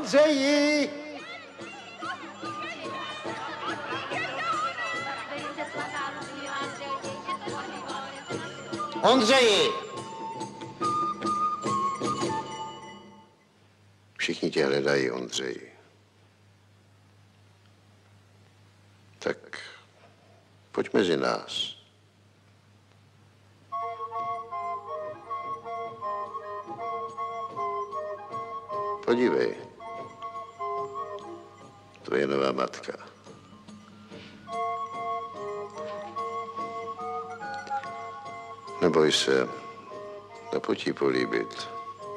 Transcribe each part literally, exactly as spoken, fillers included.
Ondřeji! Ondřeji! Všichni tě hledají, Ondřej. Tak pojď mezi nás. Podívej. Tvoje nová matka. Neboj se, nepojď jí políbit.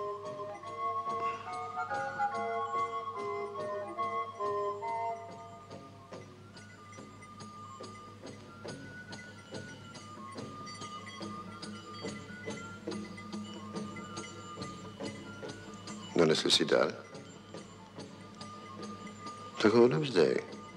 Donesl si dár? Tak ho odevzdej.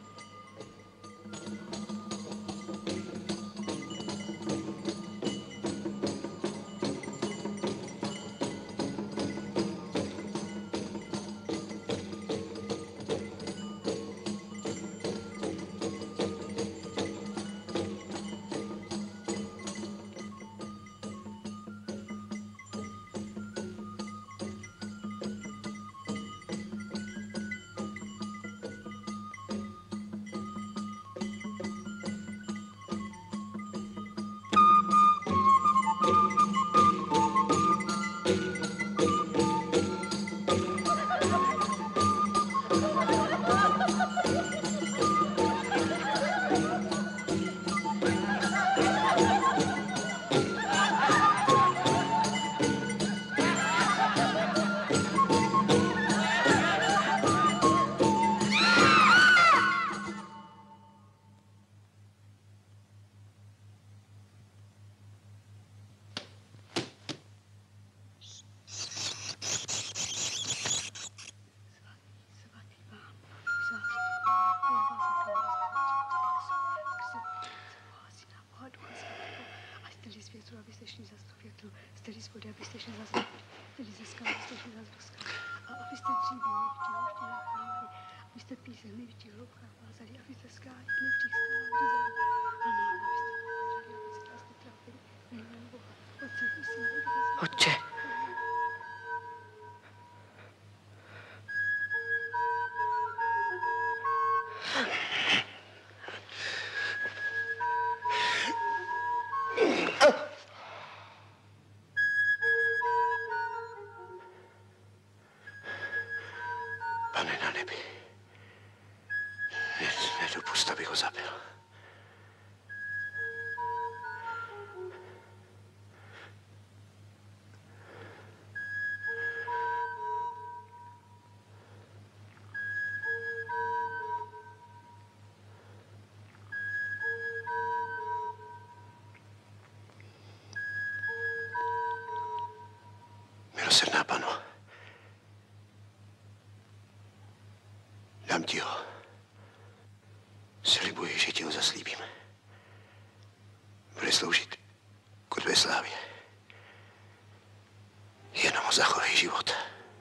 Otče. Pane na nebi, nedopust, abych ho zabil. Milosrdná Pano, dám ti ho. Slibuji, že ti ho zaslíbím. Bude sloužit ku tvé slávě. Jenom ho zachovej život.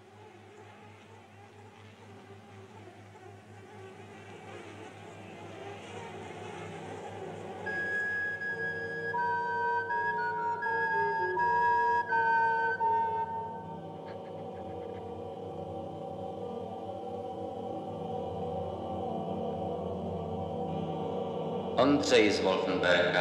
Ondřej z Wolfenberga.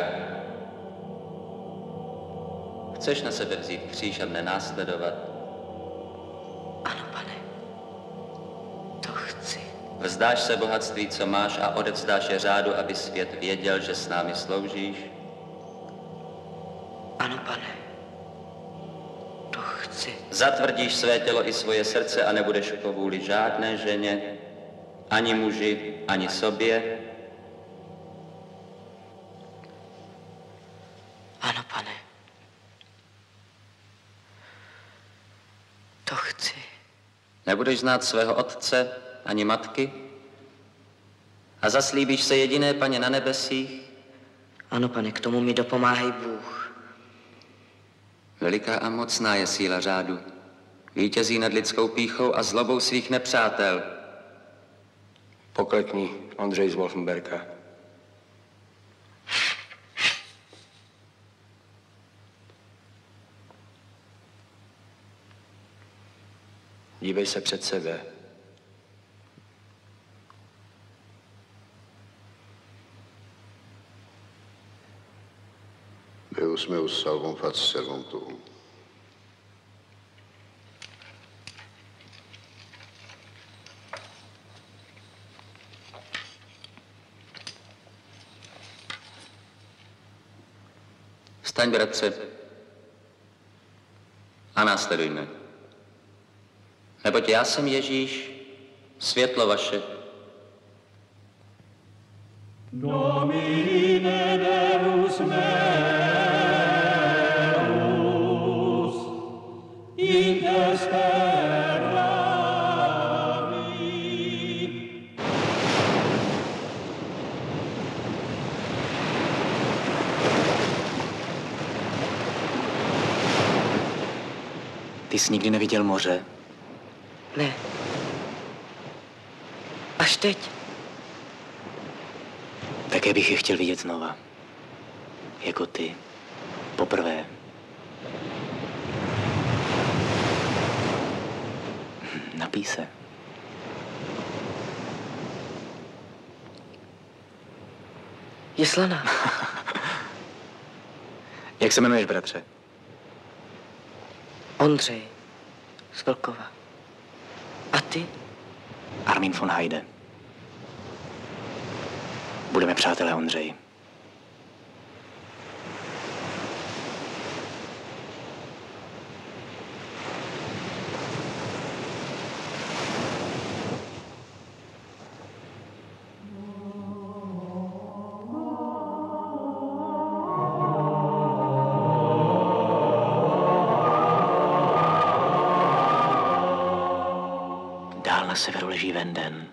Chceš na sebe vzít kříž a mne následovat? Ano, pane. To chci. Vzdáš se bohatství, co máš, a odevzdáš je řádu, aby svět věděl, že s námi sloužíš? Ano, pane. To chci. Zatvrdíš své tělo i svoje srdce a nebudeš povůli žádné ženě, ani muži, ani sobě? Ano, pane. To chci. Nebudeš znát svého otce ani matky? A zaslíbíš se jediné Paně na nebesích? Ano, pane, k tomu mi dopomáhej Bůh. Veliká a mocná je síla řádu. Vítězí nad lidskou pýchou a zlobou svých nepřátel. Poklekni, Ondřej z Wolfenberka. Dívej se před sebe. Deus meus salvum fac servum tuum. Vstaň, bratře, a následuj mě. Neboť já jsem Ježíš, světlo vaše. Domine Deus meus, intesperavi. Ty jsi nikdy neviděl moře? Ne. Až teď. Také bych je chtěl vidět znova. Jako ty. Poprvé. Napij se. Je slaná. Jak se jmenuješ, bratře? Ondřej. Z Vlkova. A ty? Armin von Heide. Budeme přátelé, Ondřej. Dál na severu leží Venden.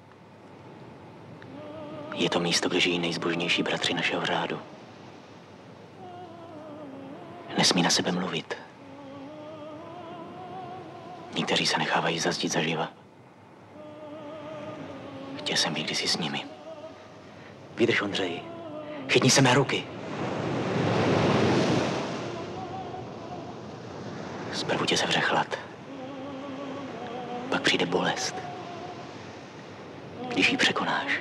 Je to místo, kde žijí nejzbožnější bratři našeho řádu. Nesmí na sebe mluvit. Někteří se nechávají zazdít zaživa. Chtěl jsem být kdysi s nimi. Vydrž, Ondřej. Chytni se mé ruky. Zprvu tě sevře chlad. Pak přijde bolest. Když ji překonáš,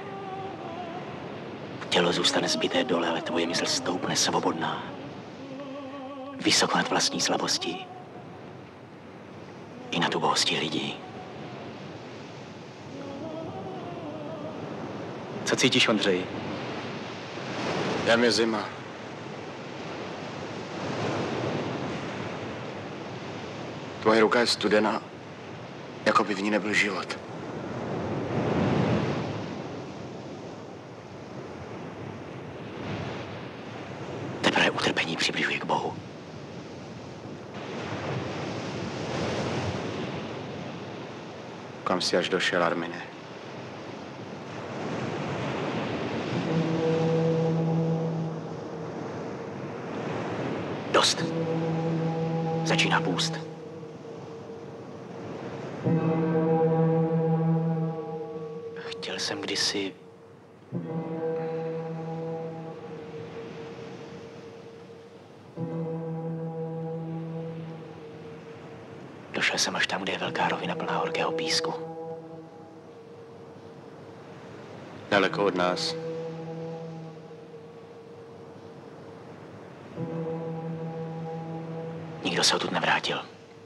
tělo zůstane zbité dole, ale tvoje mysl stoupne svobodná. Vysoko nad vlastní slabostí. I nad ubohostí lidí. Co cítíš, Ondřej? Tam je zima. Tvoje ruka je studená, jako by v ní nebyl život. Teprve utrpení přibližuje k Bohu. Kam jsi až došel, Armine? Dost. Začíná půst. Chtěl jsem kdysi... Došel jsem až tam, kde je velká rovina plná horkého písku. Daleko od nás. Nikdo se odtud nevrátil.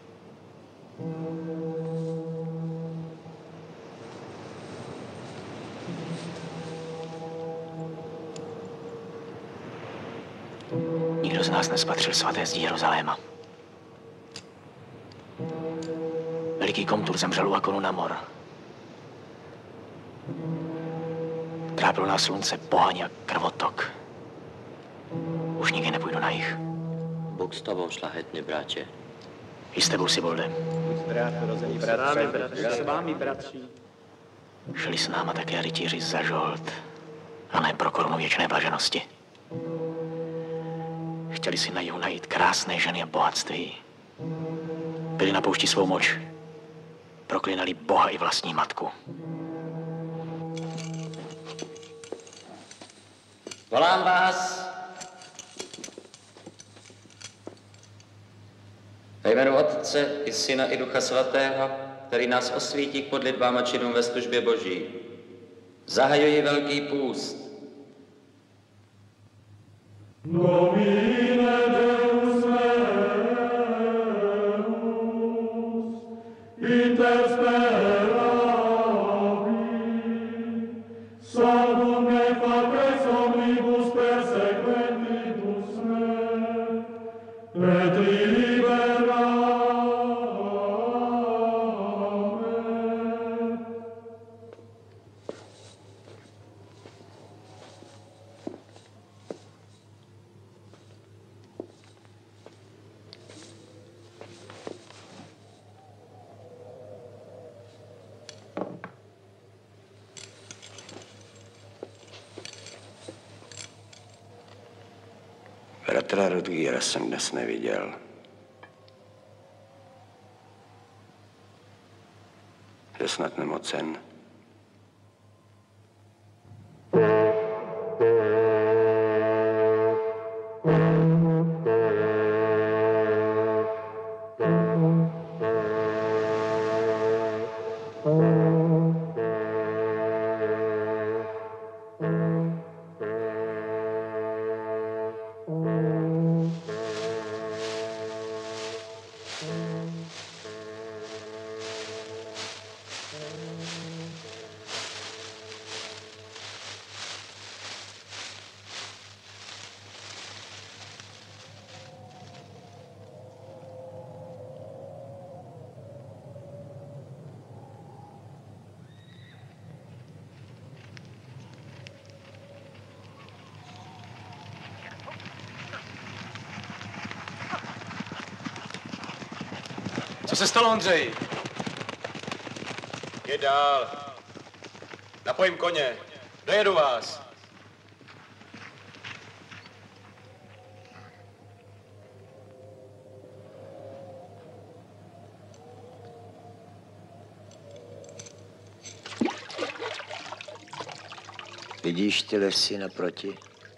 Nikdo z nás nespatřil svaté zdi Jeruzaléma. Veliký komtur zemřel u Akonu na mor. Trápilo nás slunce, pohaň a krvotok. Už nikdy nepůjdu na jih. Bůh s tobou, šlachetný bratře. I s tebou, Sibolde. S vámi, bratři. Šli s náma také rytíři za žolt, a ne pro korunu věčné blaženosti. Chtěli si na jihu najít krásné ženy a bohatství. Byli na poušti svou moč. Proklinali Boha i vlastní matku. Volám vás. Ve jménu Otce i Syna i Ducha Svatého, který nás osvítí k modlitbám a činům ve službě Boží. Zahajuji Velký půst. Domine Deus meus, inter speravi, salvum me faces omnibus persequentibus me, et libera me. Bratra Rudgíra jsem dnes neviděl. Je snad nemocen. Co se stalo, Ondřej? Jde dál. Napojím koně. Dojedu vás. Vidíš ty lesy naproti?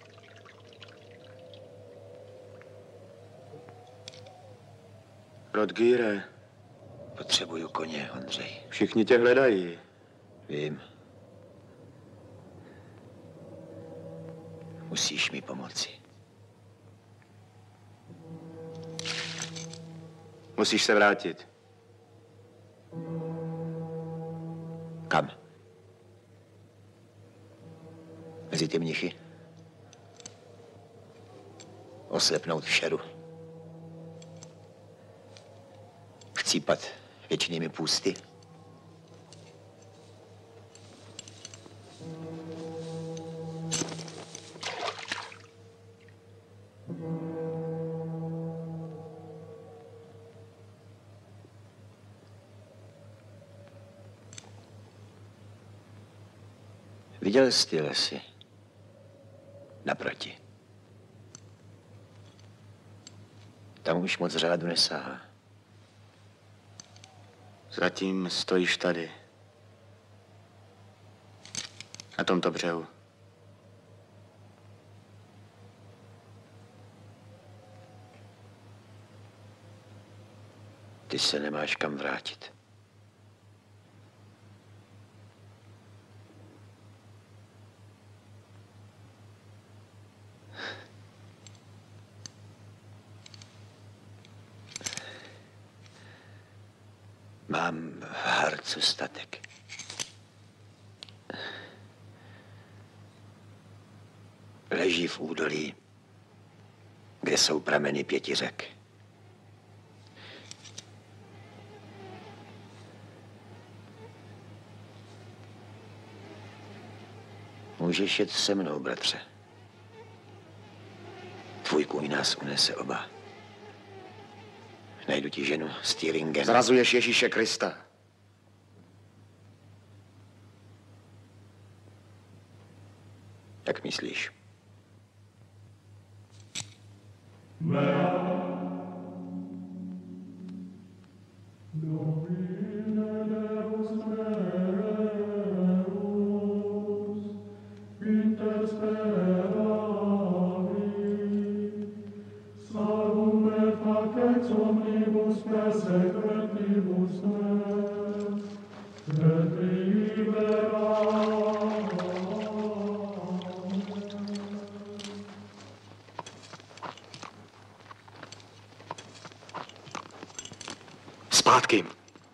Rudgíre, Potřebuju koně, Ondřej. všichni tě hledají. Vím. Musíš mi pomoci. Musíš se vrátit. Kam? Mezi ty mnichy? Oslepnout všeru. Chcípat věčnými půsty. Viděl jsi ty lesy? Naproti. Tam už moc řádu nesahá. Zatím stojíš tady. Na tomto břehu. Ty se nemáš kam vrátit. Mám v Harcu statek. Leží v Údolí, kde jsou prameny pěti řek. Můžeš jet se mnou, bratře. Tvůj kůň nás unese oba. Najdu ti ženu s Týringem. Zrazuješ Ježíše Krista. Jak myslíš? Salvum et facex omnibus persequentibus me, et libera. Zpátky.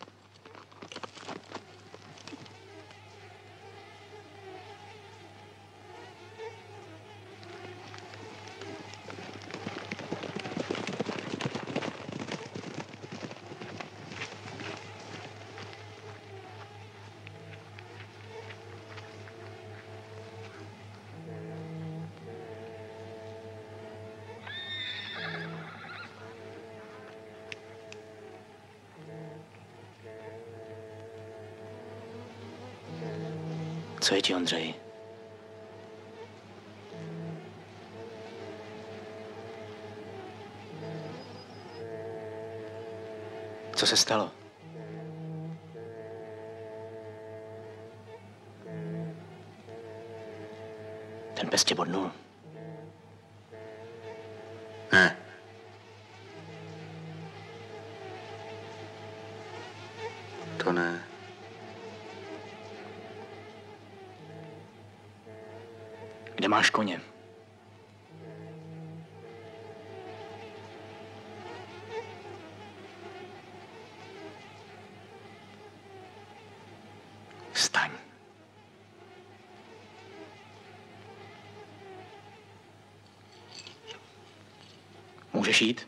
Co je ti, Ondřej? Co se stalo? Ten pes tě bodnul? Ne. To ne. Kde máš koně? Vstaň. Můžeš jít?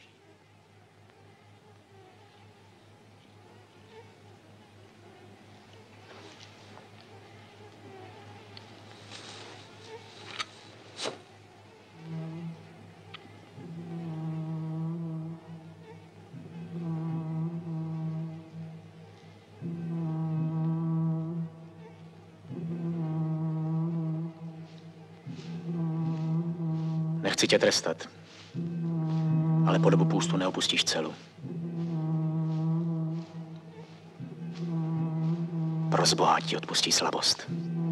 Nechci tě trestat, ale po dobu půstu neopustíš celu. Prosboha ti odpustí slabost.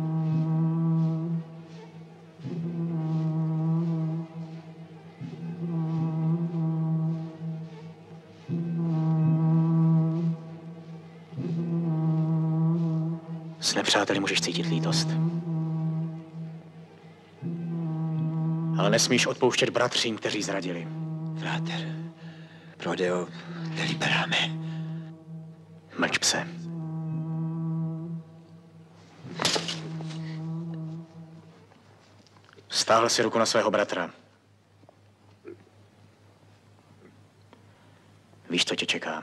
S nepřáteli můžeš cítit lítost. Ale nesmíš odpouštět bratřím, kteří zradili. Frater, pro Deo deliberame. Mlč, pse. Stáhl si ruku na svého bratra. Víš, co tě čeká.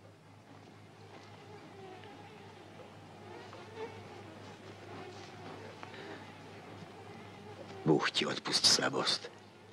Bůh ti odpustí slabost.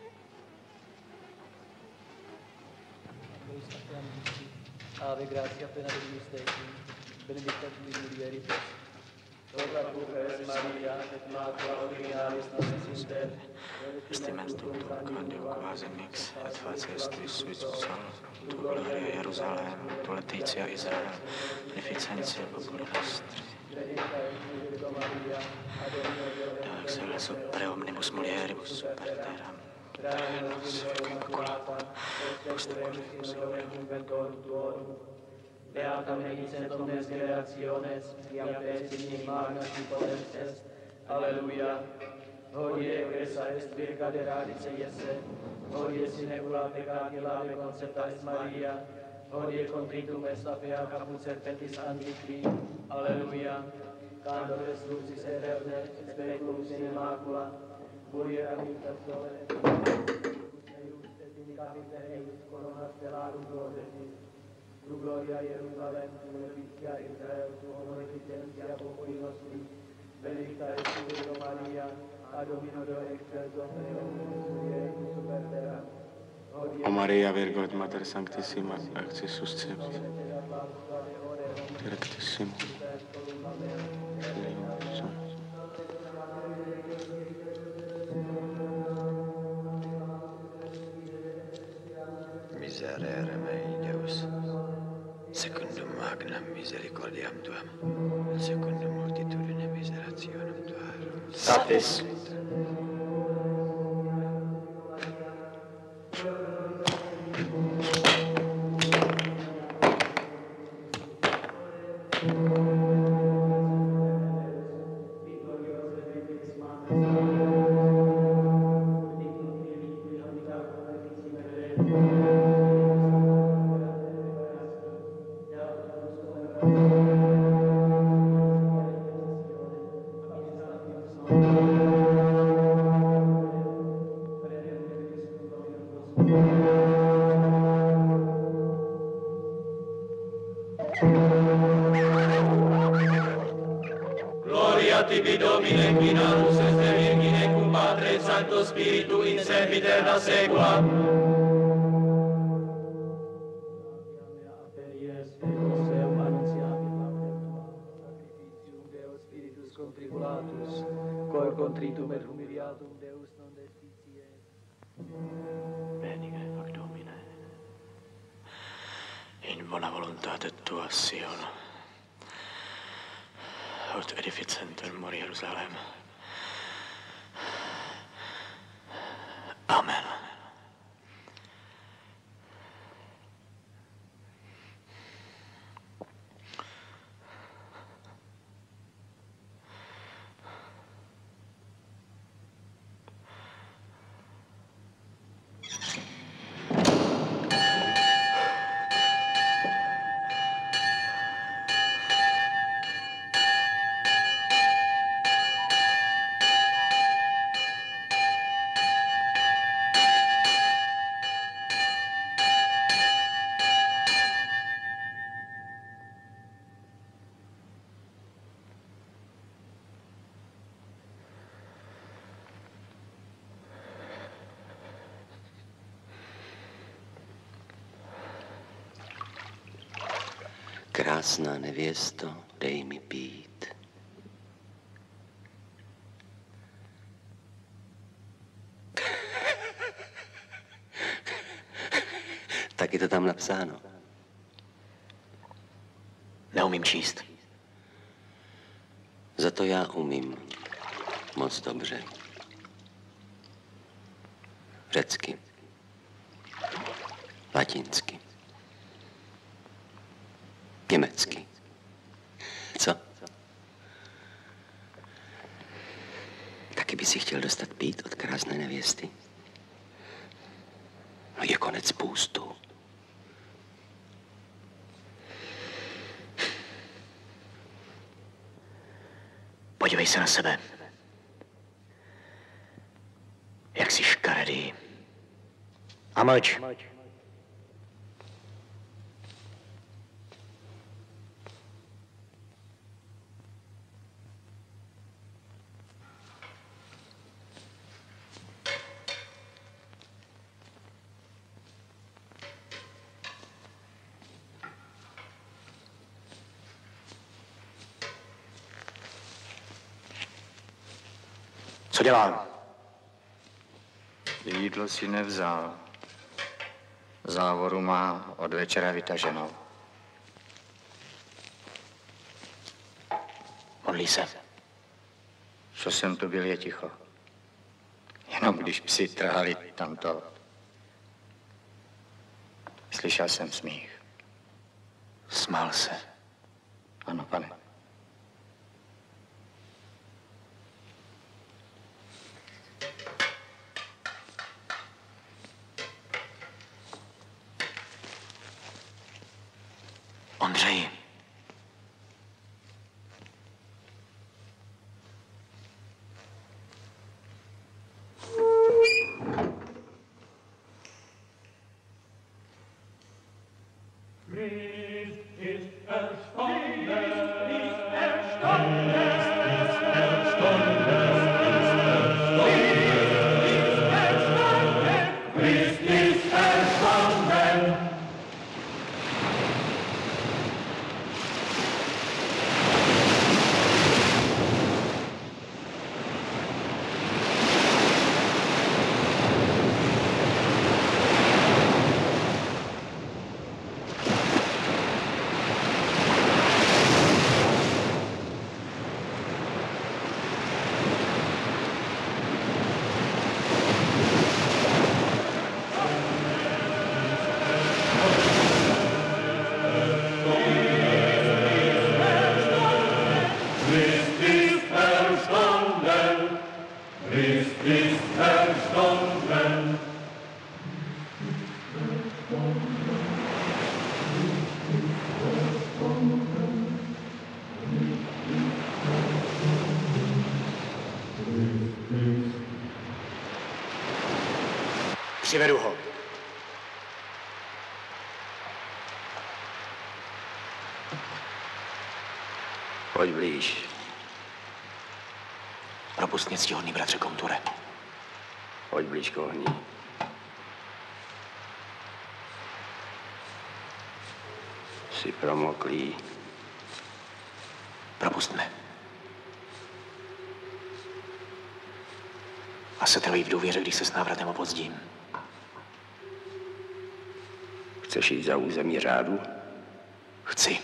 Ave gratia plena Dominus tecum, benedicta tui mulieribus, ora pro nobis Maria, et mater ordinaris nostris inter, Testamentum tuum Deo quasi mix, et facies tuis visus sol, tu gloria Jerusalem, tu letitia Israel, beneficentia populi nostri. Deo excelso pre omnibus mulieribus super terram, nos immaculata, posta correctus Beata medicent omnes generationes, iam pestis magna qui potens est. Alleluia. Hodie egressa est virga de radice Iese, hodie sine ula peccati lave concepta est Maria, hodie contritum est la fea caput serpentis antiqui. Alleluia. Candor est lucis eterne, et speculum sine macula, curie amitas dole, et in capite eius corona stellarum glodetis. Tu gloria Jerusalem, tu beneficia Israel, tu omnipotentia populi nostri, benedicta est tu Virgo Maria, a Domino Deo excelso, Deus super terra. O Maria Virgo et Mater Sanctissima, acti suscepti. Directissimo. Miserere mei Deus, secundum magnam misericordiam tuam, secundum multitudine miserationem tuarum. Satis. Gloria tibi Domine, qui natus est Virgine cum Patre et Sancto Spiritu in sempiterna saecula. Cor contritum et humiliatum Deus non deficiet. Benige fac Domine, in bona voluntate tua Sion, ut edificentem mori Jerusalem. Amen. Krásná nevěsto, dej mi pít. Tak je to tam napsáno. Neumím číst. Za to já umím moc dobře. Řecky. Latinsky. Německy. Co? Taky by si chtěl dostat pít od krásné nevěsty? No je konec půstu. Podívej se na sebe. Jak jsi škaredý. A mlč. Co dělám? Jídlo si nevzal. Závoru má od večera vytaženou. Modlí se. Co jsem tu byl, je ticho. Jenom když psi trhali tamto. Slyšel jsem smích. Smál se. Ano, pane. Ondřej. ist erstanden. Přivedu ho. Pojď blíž. Propust mě, ctihodný bratře Komture. Pojď blíž k ohni. Jsi promoklý. Propust mne. A se trvají v důvěře, když se s návratem opozdím. Chceš jít za území řádu? Chci.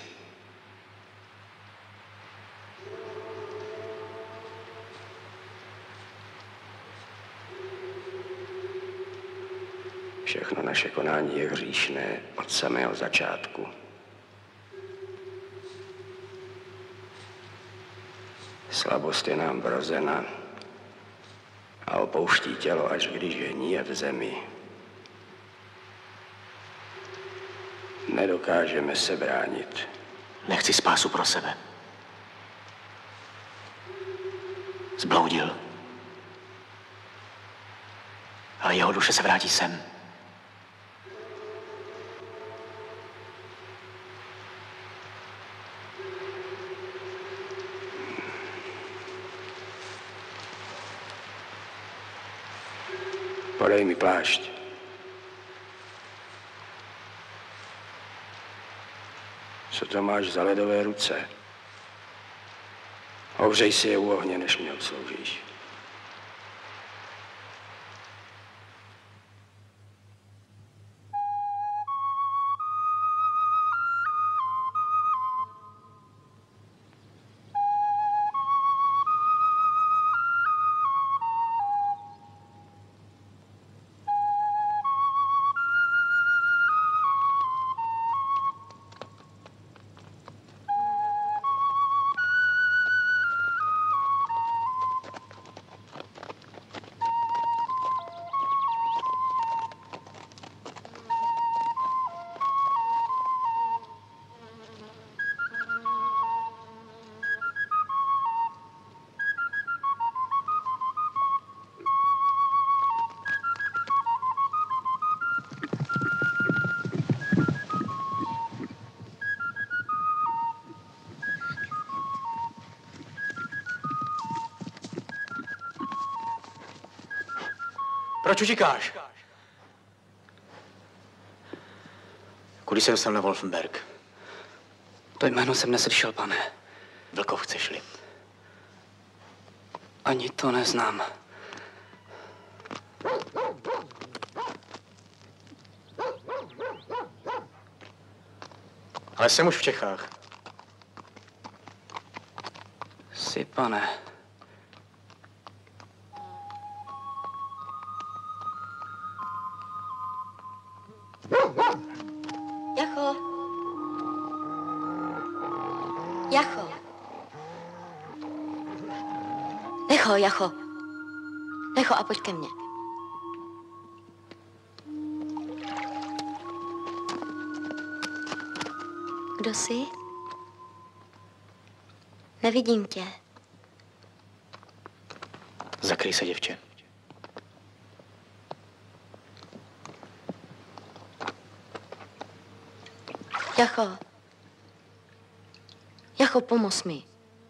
Všechno naše konání je hříšné od samého začátku. Slabost je nám vrozena a opouští tělo, až když je hníje v zemi. Nedokážeme se bránit. Nechci spásu pro sebe. Zbloudil. Ale jeho duše se vrátí sem. Podej mi plášť. Co to máš za ledové ruce? Ohřej si je u ohně, než mě obsloužíš. Proč utíkáš? Kudy se dostal na Wolfenberg? To jméno jsem neslyšel, pane. Vlkov chceš-li? Ani to neznám. Ale jsem už v Čechách. Jsi, pane. Jacho. Jacho. Necho, Jacho. Necho a pojď ke mně. Kdo jsi? Nevidím tě. Zakryj se, děvče. Jacho. Jacho, pomoz mi.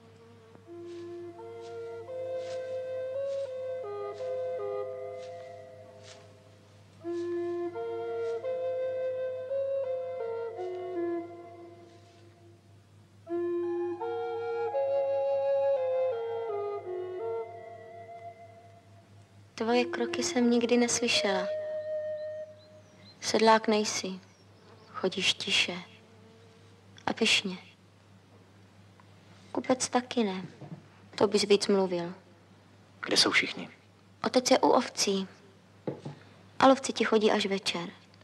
Tvoje kroky jsem nikdy neslyšela. Sedlák nejsi. Chodíš tiše. A pyšně. Kupec taky ne. To bys víc mluvil. Kde jsou všichni? Otec je u ovcí. A lovci ti chodí až večer.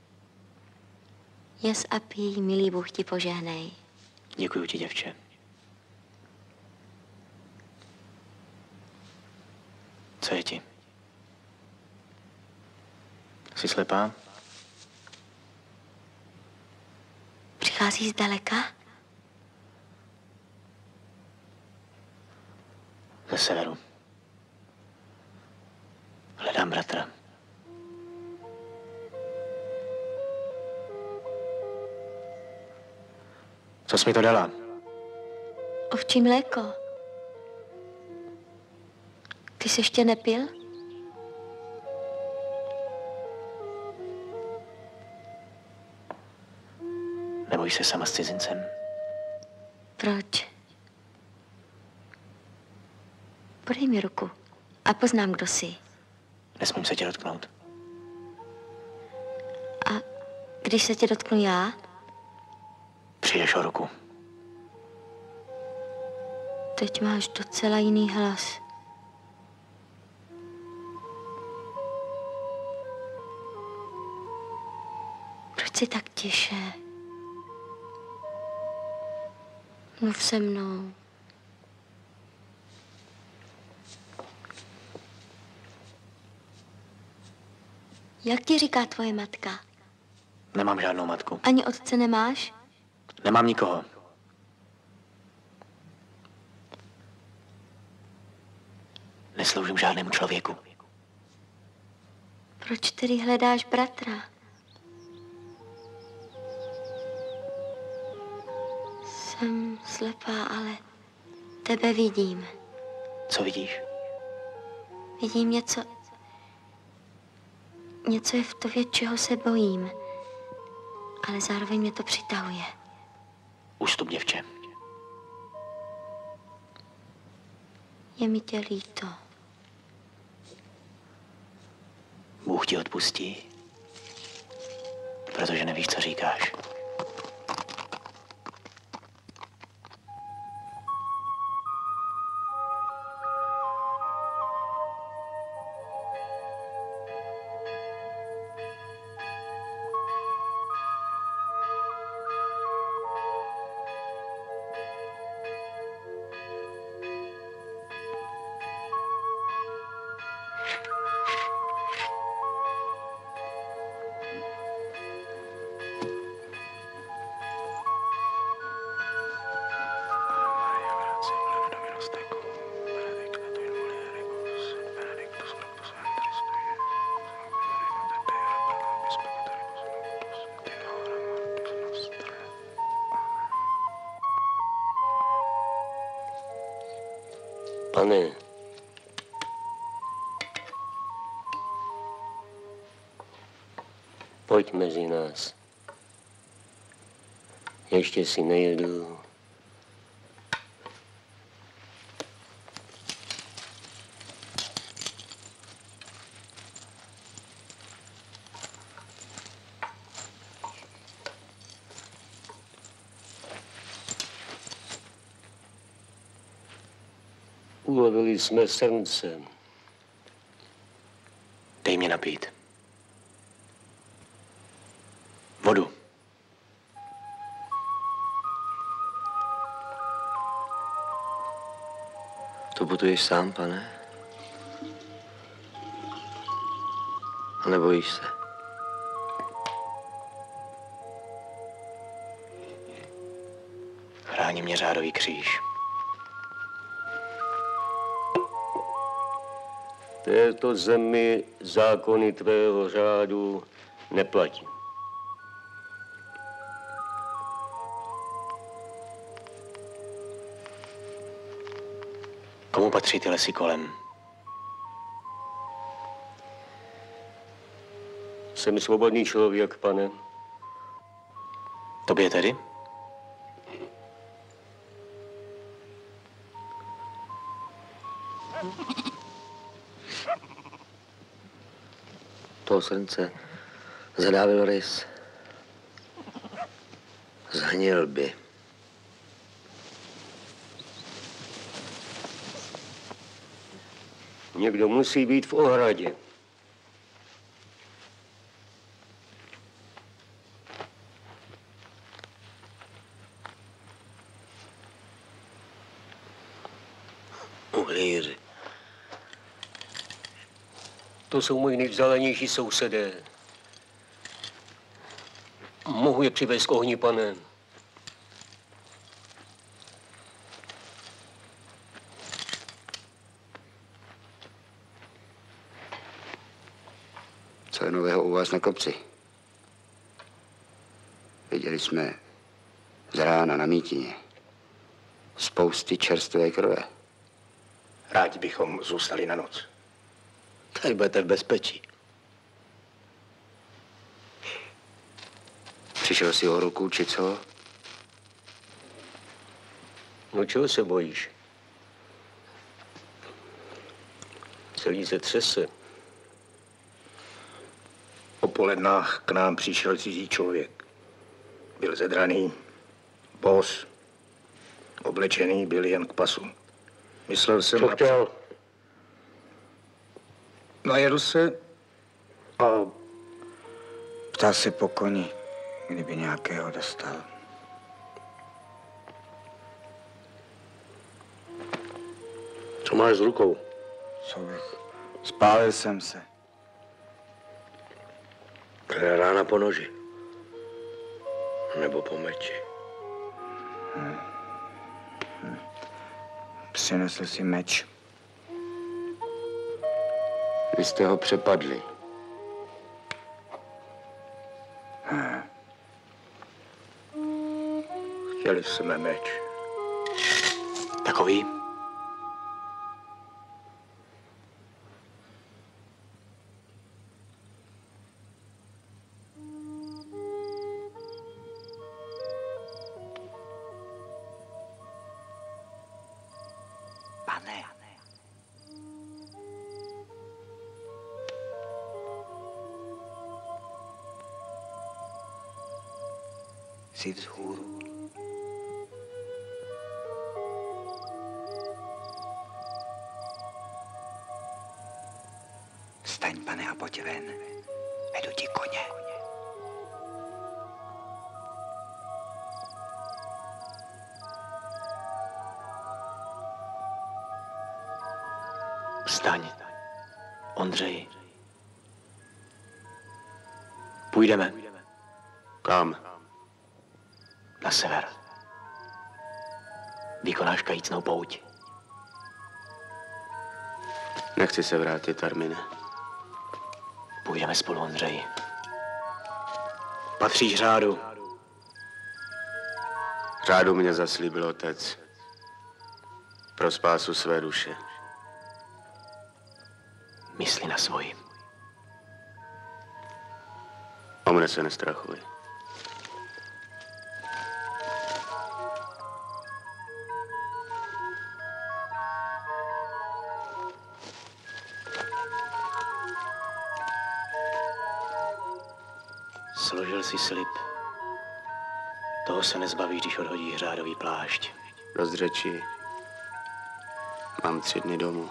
Jes a pij, milý Bůh ti požehnej. Děkuju ti, děvče. Co je ti? Jsi slepá? Přichází zdaleka? Ze severu. Hledám bratra. Co jsi mi to dala? Ovčí mléko. Ty jsi ještě nepil? Nebojíš se sama s cizincem? Proč? Podej mi ruku a poznám, kdo jsi. Nesmím se tě dotknout. A když se tě dotknu já? Přijdeš o ruku. Teď máš docela jiný hlas. Proč jsi tak tiše? Mluv se mnou. Jak ti říká tvoje matka? Nemám žádnou matku. Ani otce nemáš? Nemám nikoho. Nesloužím žádnému člověku. Proč tedy hledáš bratra? Jsem slepá, ale tebe vidím. Co vidíš? Vidím něco... Něco je v tobě, čeho se bojím. Ale zároveň mě to přitahuje. Ústup, děvče. Je mi tě líto. Bůh ti odpustí, protože nevíš, co říkáš. Pane, pojď mezi nás. Ještě si nejedu. Ulovili jsme srnce. Dej mě napít. Vodu. To putuješ sám, pane? A nebojíš se? Chrání mě řádový kříž. V této zemi zákony tvého řádu neplatí. Komu patří ty lesy kolem? Jsem svobodný člověk, pane. Tobě tedy? To srnce zadávil rys. Zhnil by. Někdo musí být v ohradě. To jsou moji nejvzdálenější sousedé. mohu je přivést k ohni, pane. Co je nového u vás na kopci? Viděli jsme z rána na mítině spousty čerstvé krve. Rádi bychom zůstali na noc. Tady budete v bezpečí. Přišel si o ruku, či co? No čeho se bojíš? Celý se třese. O polednách k nám přišel cizí člověk. Byl zedraný, bos, oblečený byl jen k pasu. Myslel jsem... Co chtěl? Najedl se a... Ptal se po koni, kdyby nějakého dostal. Co máš s rukou? Co bych? Spálil jsem se. Kde rána po noži? Nebo po meči? Hmm. Hmm. Přinesl si meč. Vy jste ho přepadli. Hmm. Chtěli jsme meč. Takový? Pane. Jsi vzhůru. Vstaň, pane, a pojď ven. Vedu ti koně. Vstaň, Ondřej. Půjdeme. Kam? Na sever. Vykonáš kajícnou pouť. Nechci se vrátit, Armine. Půjdeme spolu, Ondřej. Patříš řádu. Řádu mě zaslíbil otec. Pro spásu své duše. Mysli na svoji. O mne se nestrachuj. Složil si slib. Toho se nezbavíš, když odhodí řádový plášť. Rozřečí. Mám tři dny domů.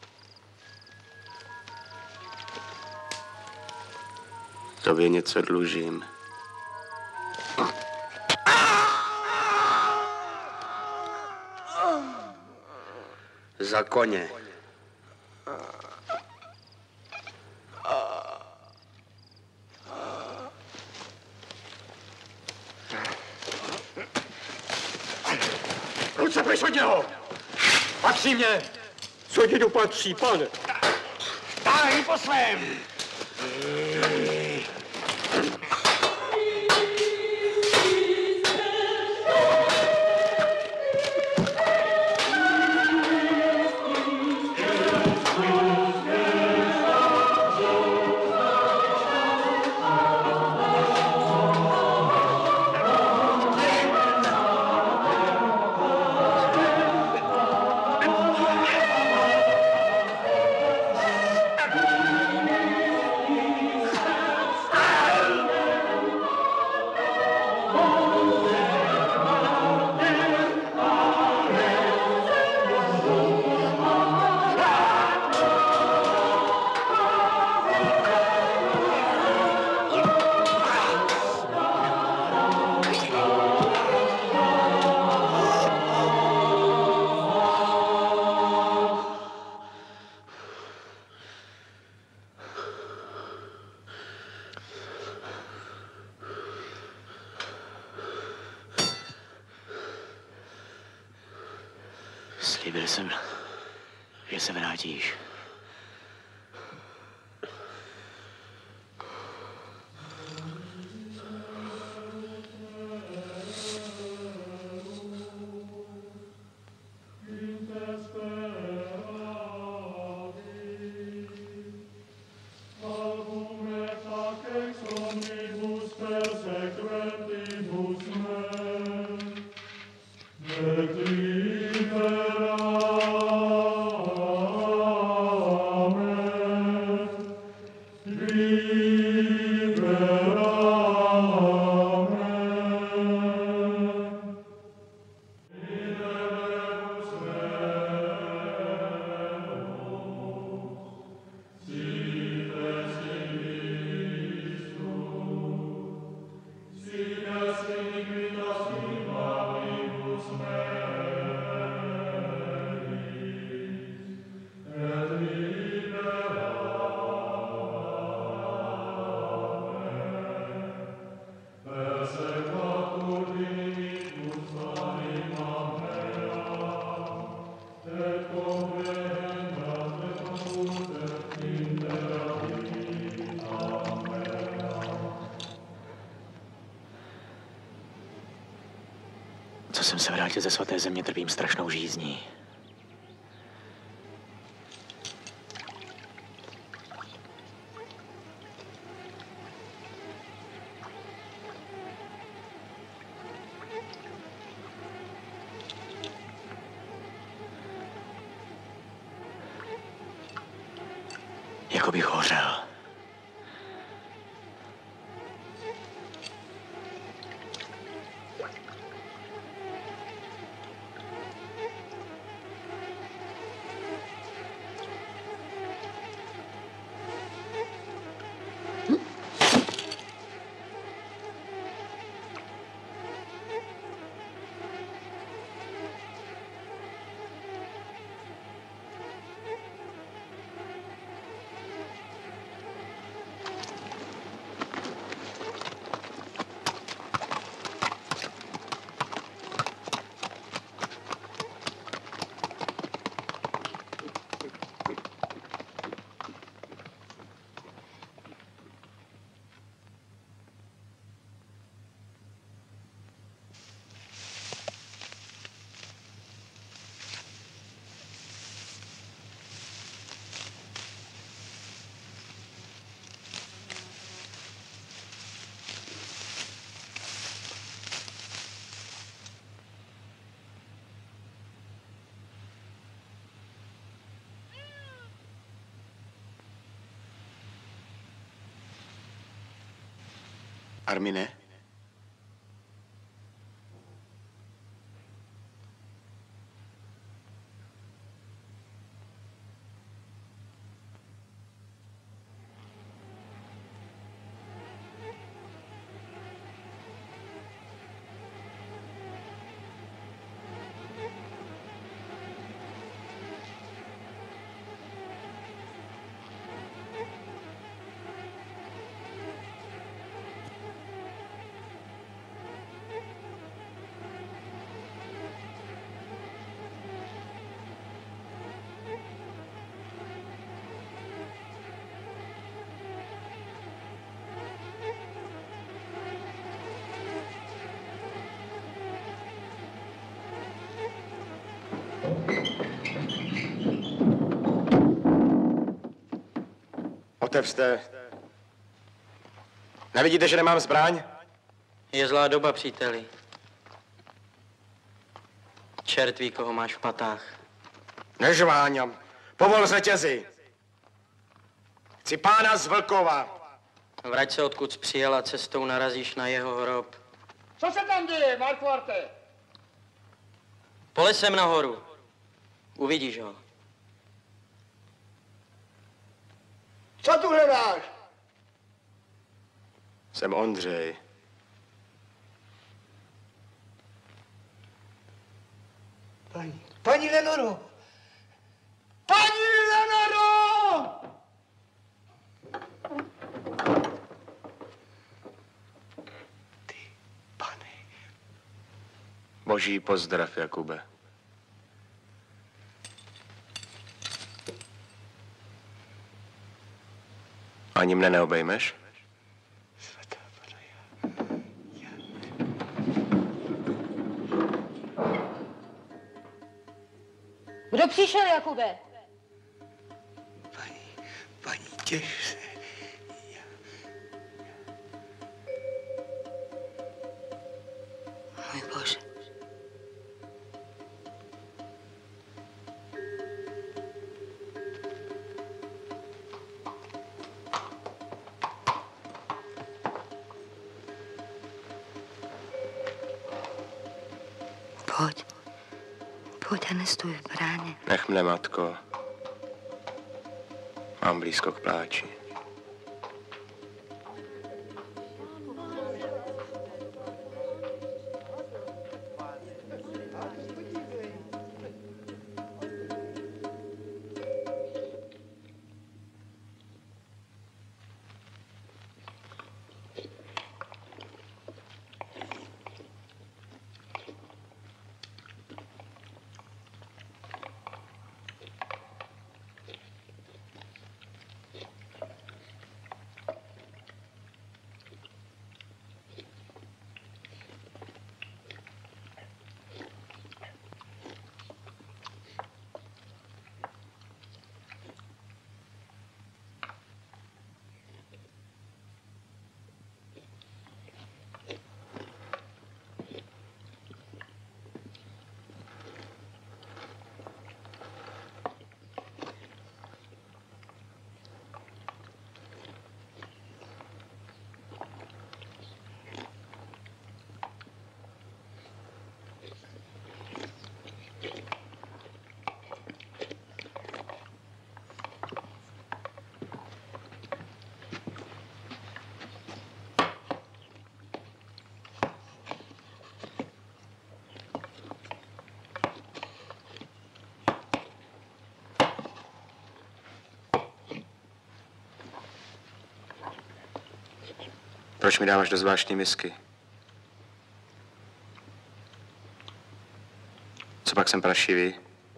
Tobě něco dlužím. Za koně. Ruce pryč od něho! Patří mě! Co dědu patří, pane? Táhni po svém! Slíbil jsem, že se vrátíš. Co jsem se vrátil ze svaté země, trpím strašnou žízní. Jako bych hořel. Armine? Otevřte. Nevidíte, že nemám zbraň? Je zlá doba, příteli. Čert ví, koho máš v patách. Nežváňam. Povol řetězy. Chci pána z Vlkova. Vrať se, odkud jsi přijel a cestou narazíš na jeho hrob. Co se tam děje, Markvarte? Pole sem nahoru. Uvidíš ho. Co tu hledáš? Jsem Ondřej. Paní, paní Lenoro! Paní Lenoro! Ty, pane. Boží pozdrav, Jakube. Ani mne neobejmeš? Kdo přišel, Jakube? Paní, paní, těž se. Můj Bože. Pojď. Pojď a nestůj v bráně. Nech mne, matko. Mám blízko k pláči. Proč mi dáváš do zvláštní misky? Co pak jsem prašivý?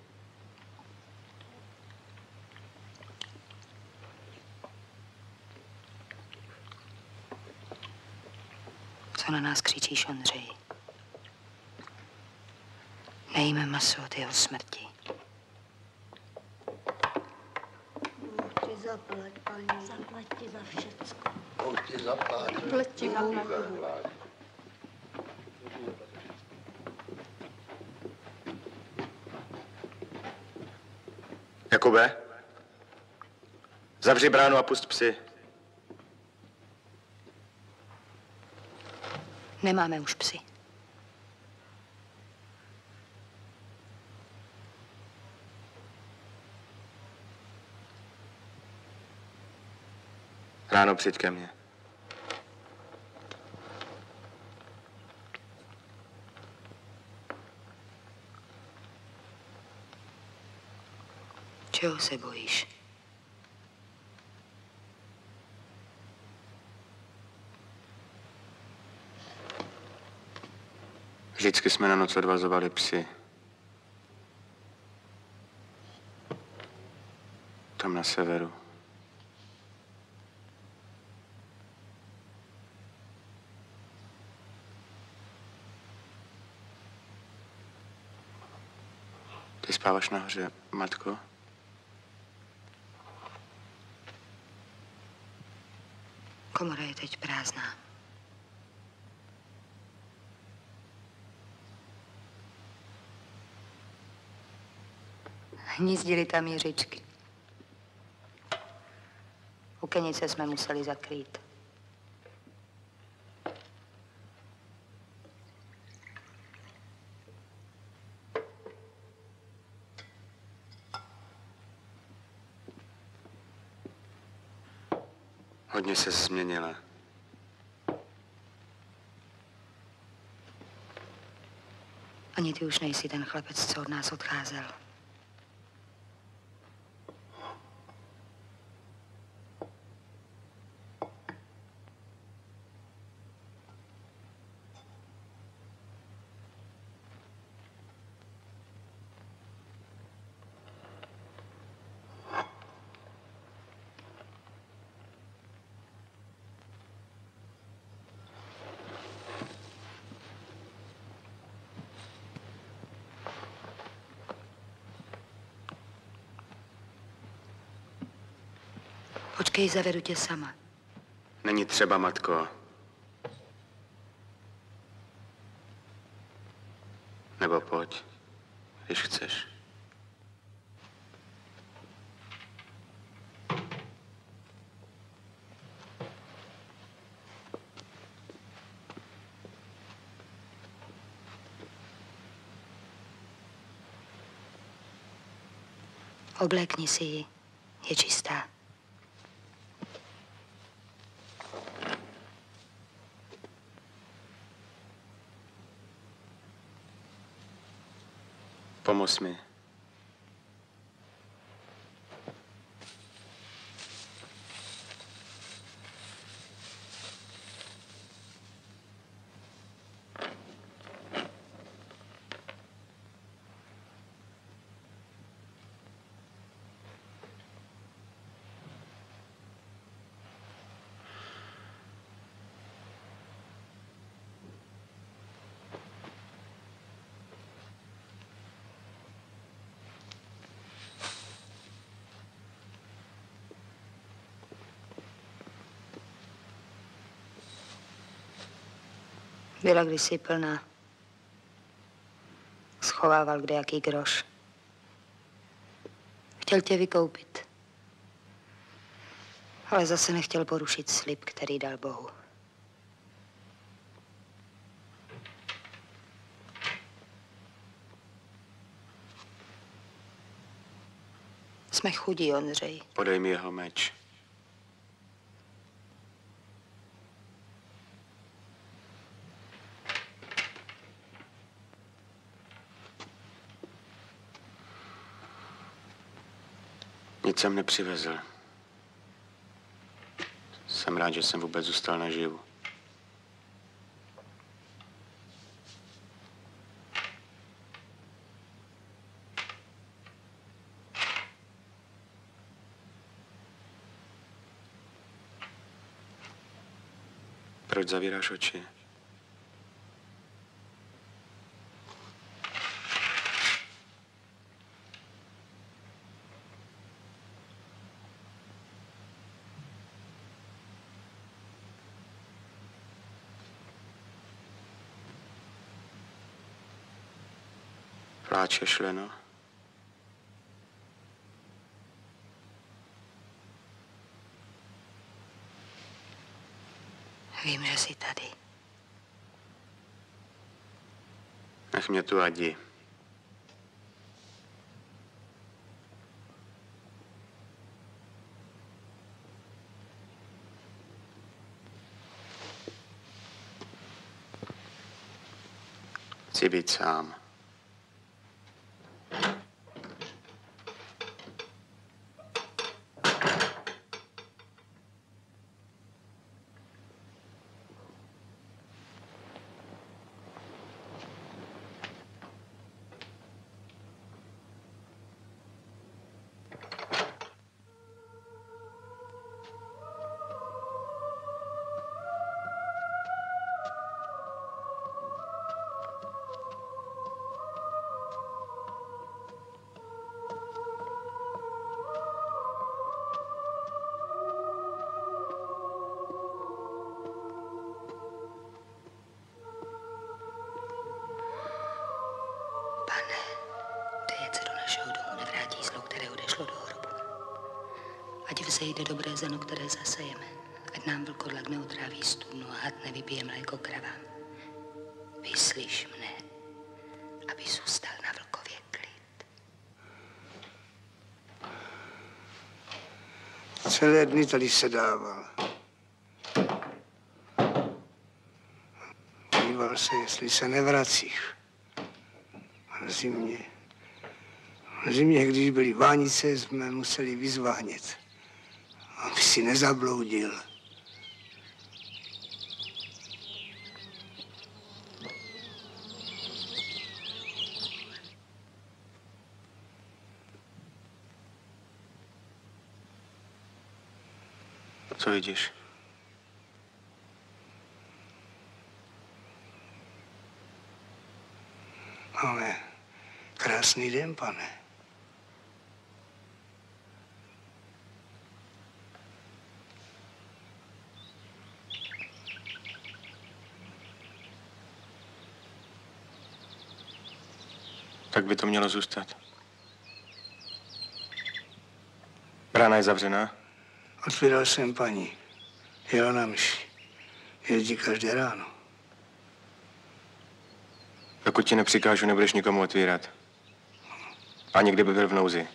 Co na nás křičíš, Ondřej? Nejíme maso od jeho smrti. Bůh ti zaplať, paní. Zaplať ti za všecko. Bůh ti zaplať. Zaplať ti zaplať. Jakube, zavři bránu a pust psy. Nemáme už psy. Ráno přijď ke mně. Čeho se bojíš? Vždycky jsme na noc odvazovali psy. Tam na severu. Ty spáváš nahoře, matko? Komora je teď prázdná. Hnízdily tam jiřičky. Okenice jsme museli zakrýt. Hodně se změnila. Ani ty už nejsi ten chlapec, co od nás odcházel. Počkej, zavedu tě sama. Není třeba, matko. Nebo pojď, když chceš. Oblékni si ji. Je čistá. Pomoz mi. Byla kdysi plná. Schovával kdejaký groš. Chtěl tě vykoupit. Ale zase nechtěl porušit slib, který dal Bohu. Jsme chudí, Ondřej. Podej mi jeho meč. Nic jsem nepřivezl. Jsem rád, že jsem vůbec zůstal naživu. Proč zavíráš oči? Pláčeš, Leno? Vím, že jsi tady. Nech mě tu, Adi. Chci být sám. Vzejde dobré zeno, které zasejeme. Ať nám vlkodlak neotráví studnu a had nevybije mléko kravám. Vyslyš mne, aby zůstal na Vlkově klid. Celé dny tady sedával. Díval se, jestli se nevracíš. Mrzí mě. Mrzí mě, když byly vánice, jsme museli vyzvánět. Aby si nezabloudil. Co vidíš? Máme krásný den, pane. Tak by to mělo zůstat. Brána je zavřená? Otvíral jsem paní. Jela na mši. Jezdí každé ráno. Dokud ti nepřikážu, nebudeš nikomu otvírat. Ani kdyby byl v nouzi.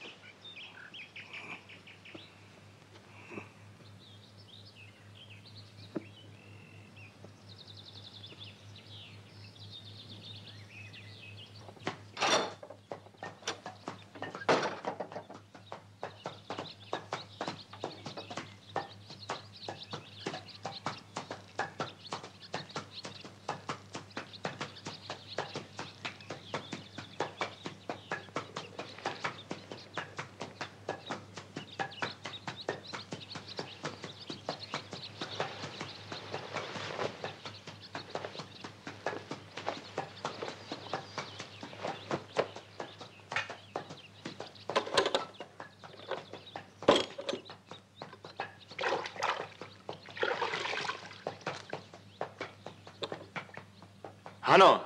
Ano.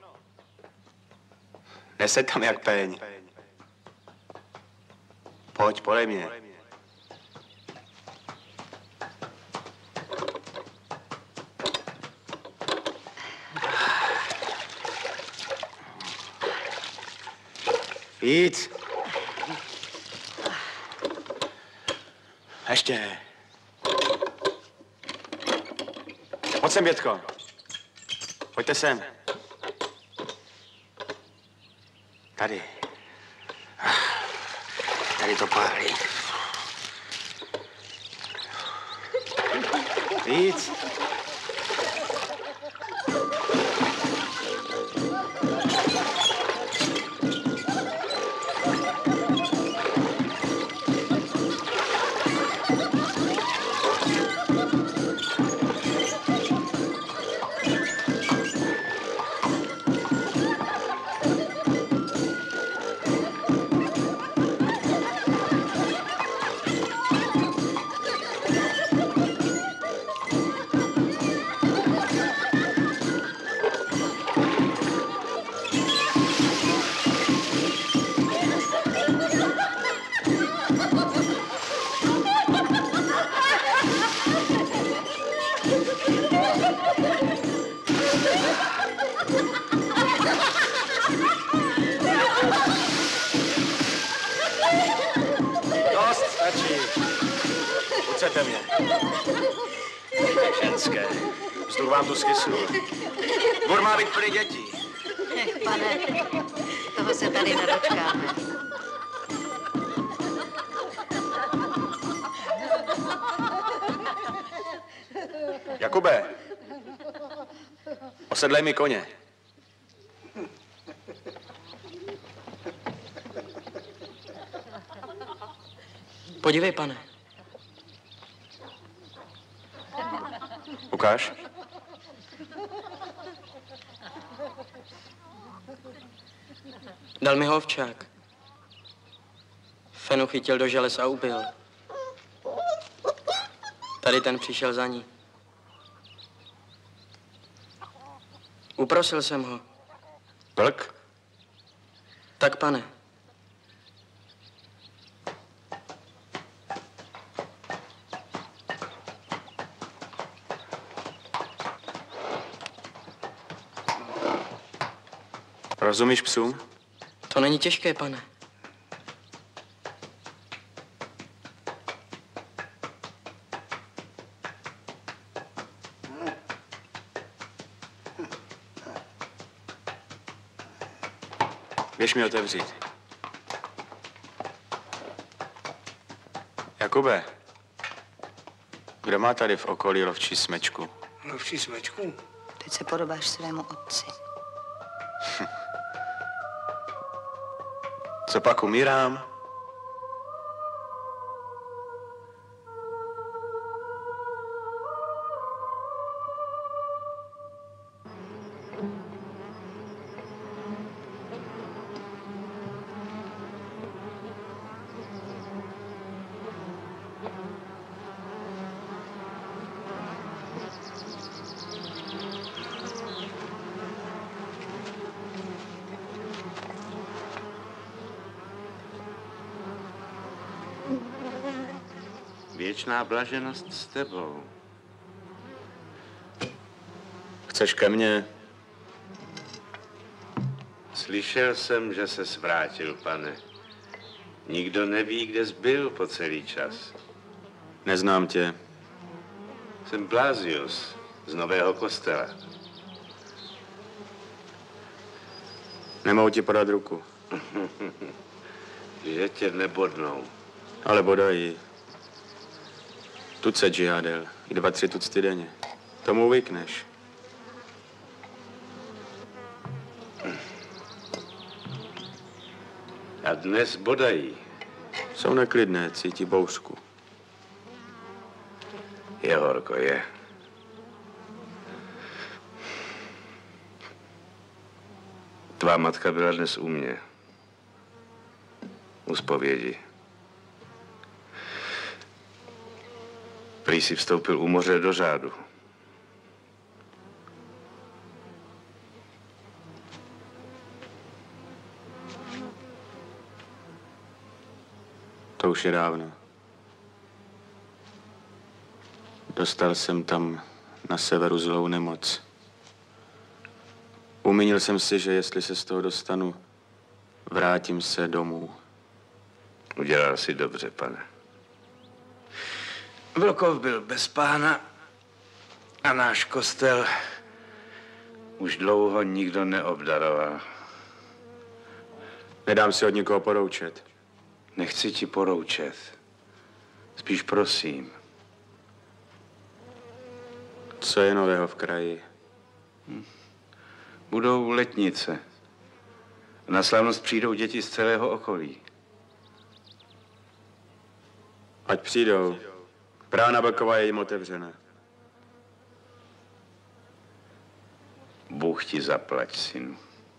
Neseď tam jak peň. Pojď, podej mě. Víc. Ještě. Pojď sem, dětko. Pojďte sem. Tady. Tady to pálí. Víc. Chcete mě? Ženské, vzduch vám tu skysnul. Dvůr má být plný dětí. Ech, pane, toho se tady nedočkáme. Jakube, osedlej mi koně. Podívej, pane. Ukáž. Dal mi ho ovčák. Fenu chytil do želez a ubil. Tady ten přišel za ní. Uprosil jsem ho. Vlk? Tak, pane. Rozumíš psům? To není těžké, pane. Běž mi otevřít. Jakube, kdo má tady v okolí lovčí smečku? Lovčí smečku? Teď se podobáš svému otci. Co pak umírám? věčná blaženost s tebou. Chceš ke mně? Slyšel jsem, že se zvrátil, pane. Nikdo neví, kde jsi byl po celý čas. Neznám tě. Jsem Blázius z Nového kostela. Nemohu ti podat ruku. Že tě nebodnou. Ale bodají. Tucet žádel. I dva, tři tucty denně. Tomu uvykneš. A dnes bodají. Jsou neklidné, cítí bouřku. Je horko, je. Tvá matka byla dnes u mě. U zpovědi. Prý si vstoupil u moře do řádu. To už je dávno. Dostal jsem tam na severu zlou nemoc. Umínil jsem si, že jestli se z toho dostanu, vrátím se domů. Udělal si dobře, pane. Vlkov byl bez pána a náš kostel už dlouho nikdo neobdaroval. Nedám si od nikoho poroučet. Nechci ti poroučet. Spíš prosím. Co je nového v kraji? Hm. Budou letnice. Na slavnost přijdou děti z celého okolí. Ať přijdou. Brána Vlkova je jim otevřena. Bůh ti zaplať, synu.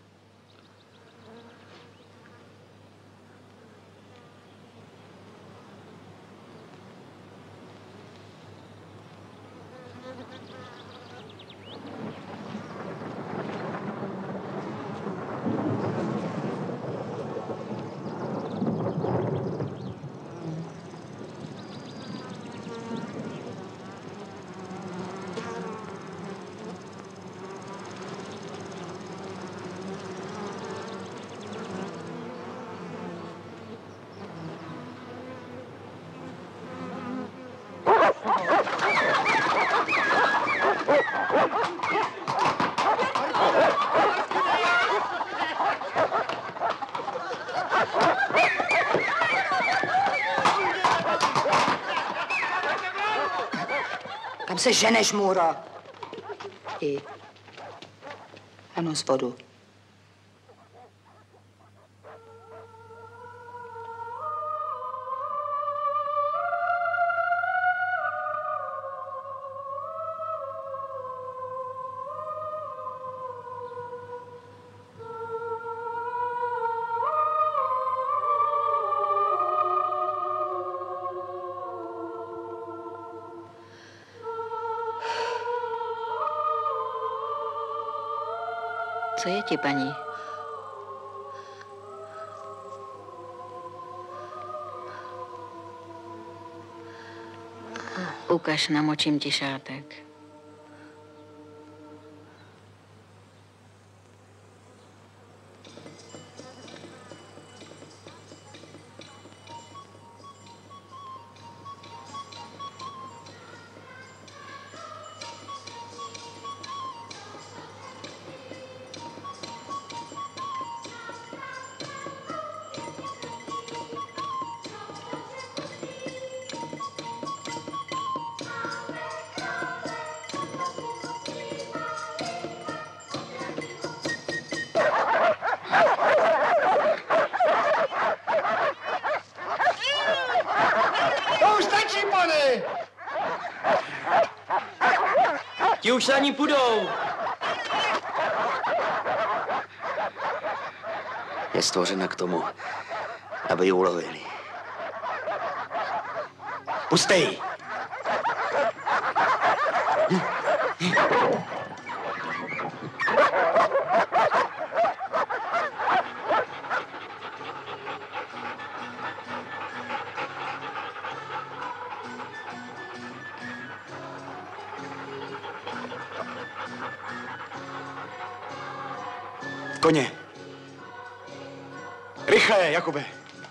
Kam se ženeš, můro? I. Ano, z vodu. Co je ti, paní? Ukaž, namočím ti šátek. Ti už za ní půjdou. Je stvořena k tomu, aby ji ulovili. Pustej! Koně. Rychle, Jakube.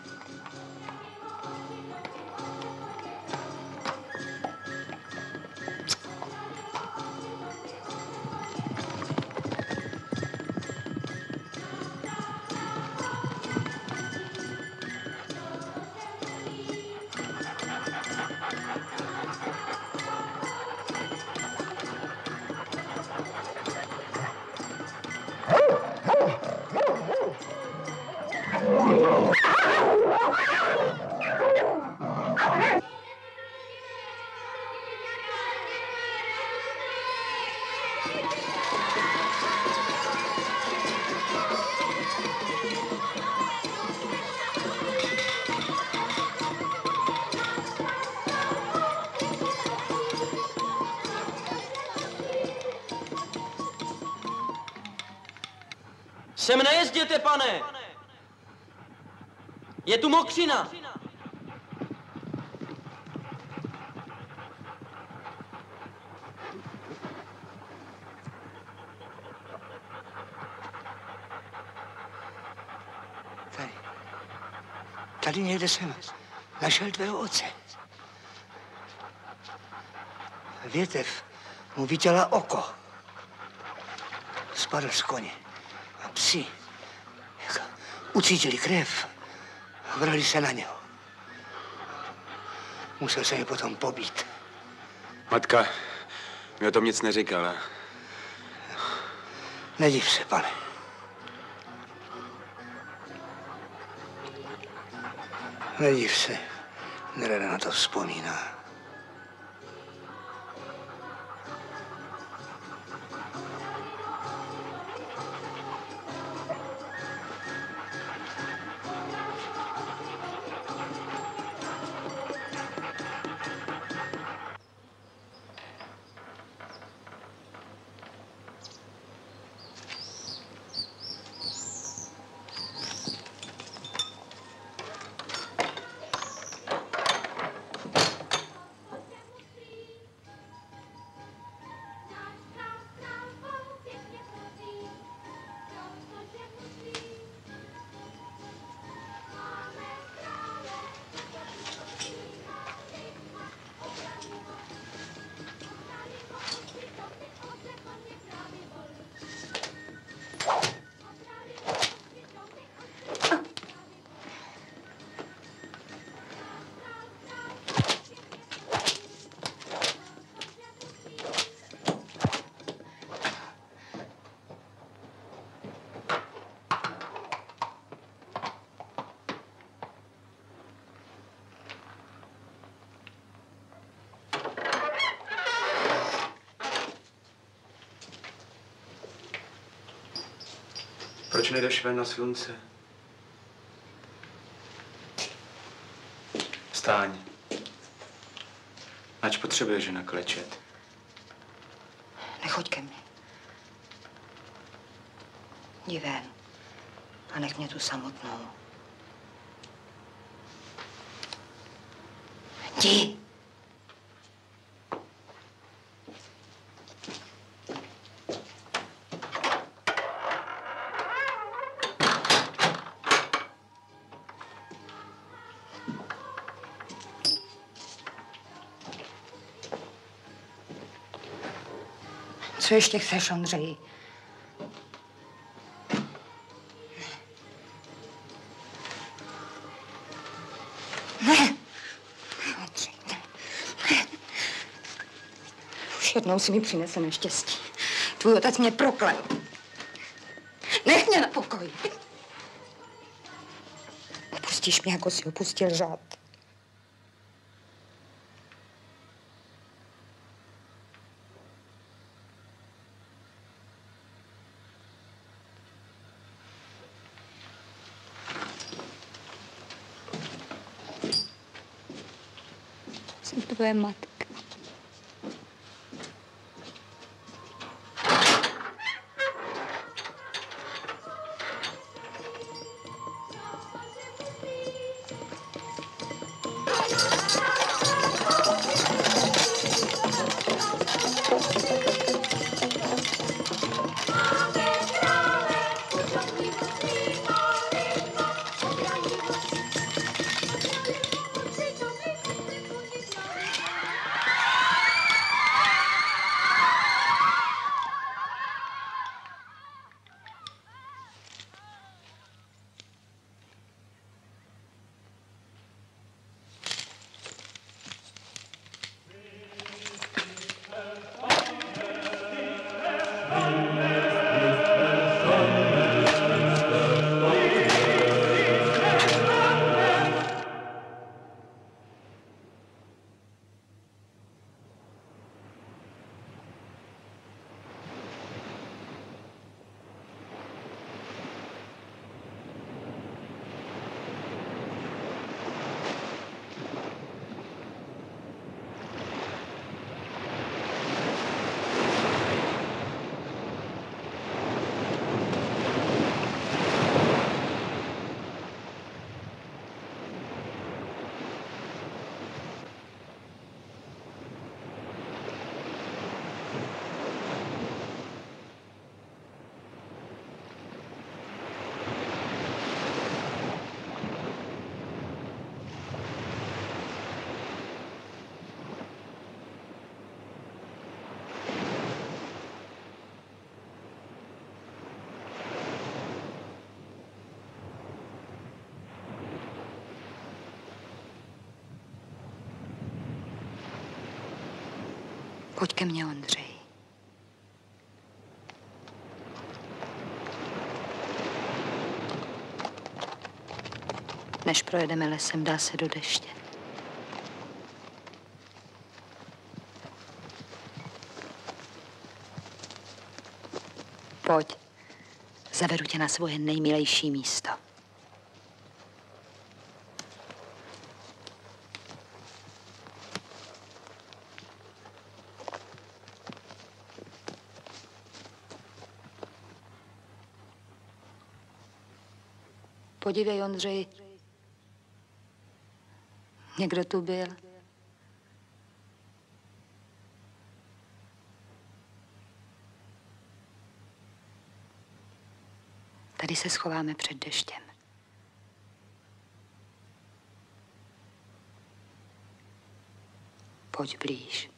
Sem nejezděte, pane! Je tu mokřina! Tady. Tady někde jsem našel tvého otce. Větev mu viděla oko. Spadl z koně. A psi, jak ucítili krev, vrhli se na něho. Musel se je potom pobít. Matka mi o tom nic neříkala. Nediv se, pane. Nediv se, nerada na to vzpomíná. Proč nejdeš ven na slunce? Vstáň. Ač potřebuje žena klečet. Nechoď ke mně. Jdi ven a nech mě tu samotnou. Jdi. Co ještě chceš, Ondřeji? Ne. Ondřej, ne. Ne. Už jednou si mi přinese neštěstí. Tvůj otec mě proklel. Nech mě na pokoji. Opustíš mě, jako si opustil řád. Jsem tvoje matka. Pojď ke mně, Ondřej. Než projedeme lesem, dá se do deště. Pojď. Zavedu tě na svoje nejmilejší místo. Podívej, Ondřej. Někdo tu byl. Tady se schováme před deštěm. Pojď blíž.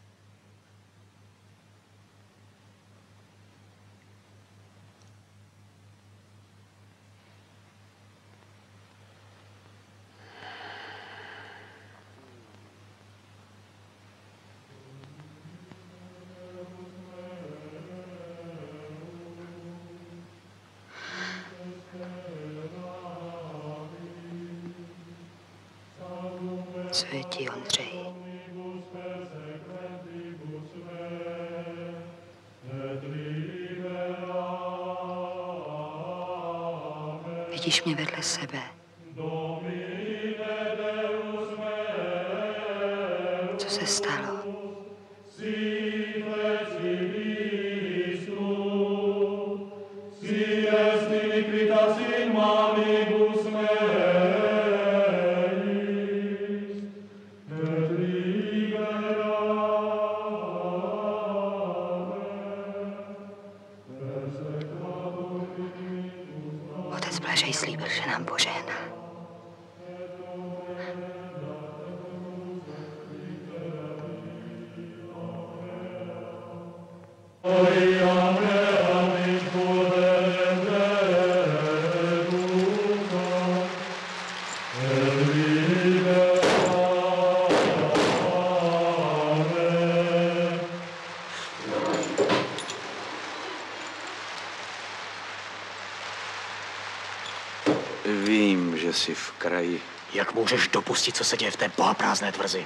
Co je ti, Ondřej? Vidíš mě vedle sebe. Co se stalo? Vím, že jsi v kraji. Jak můžeš dopustit, co se děje v té bohaprázdné tvrzi?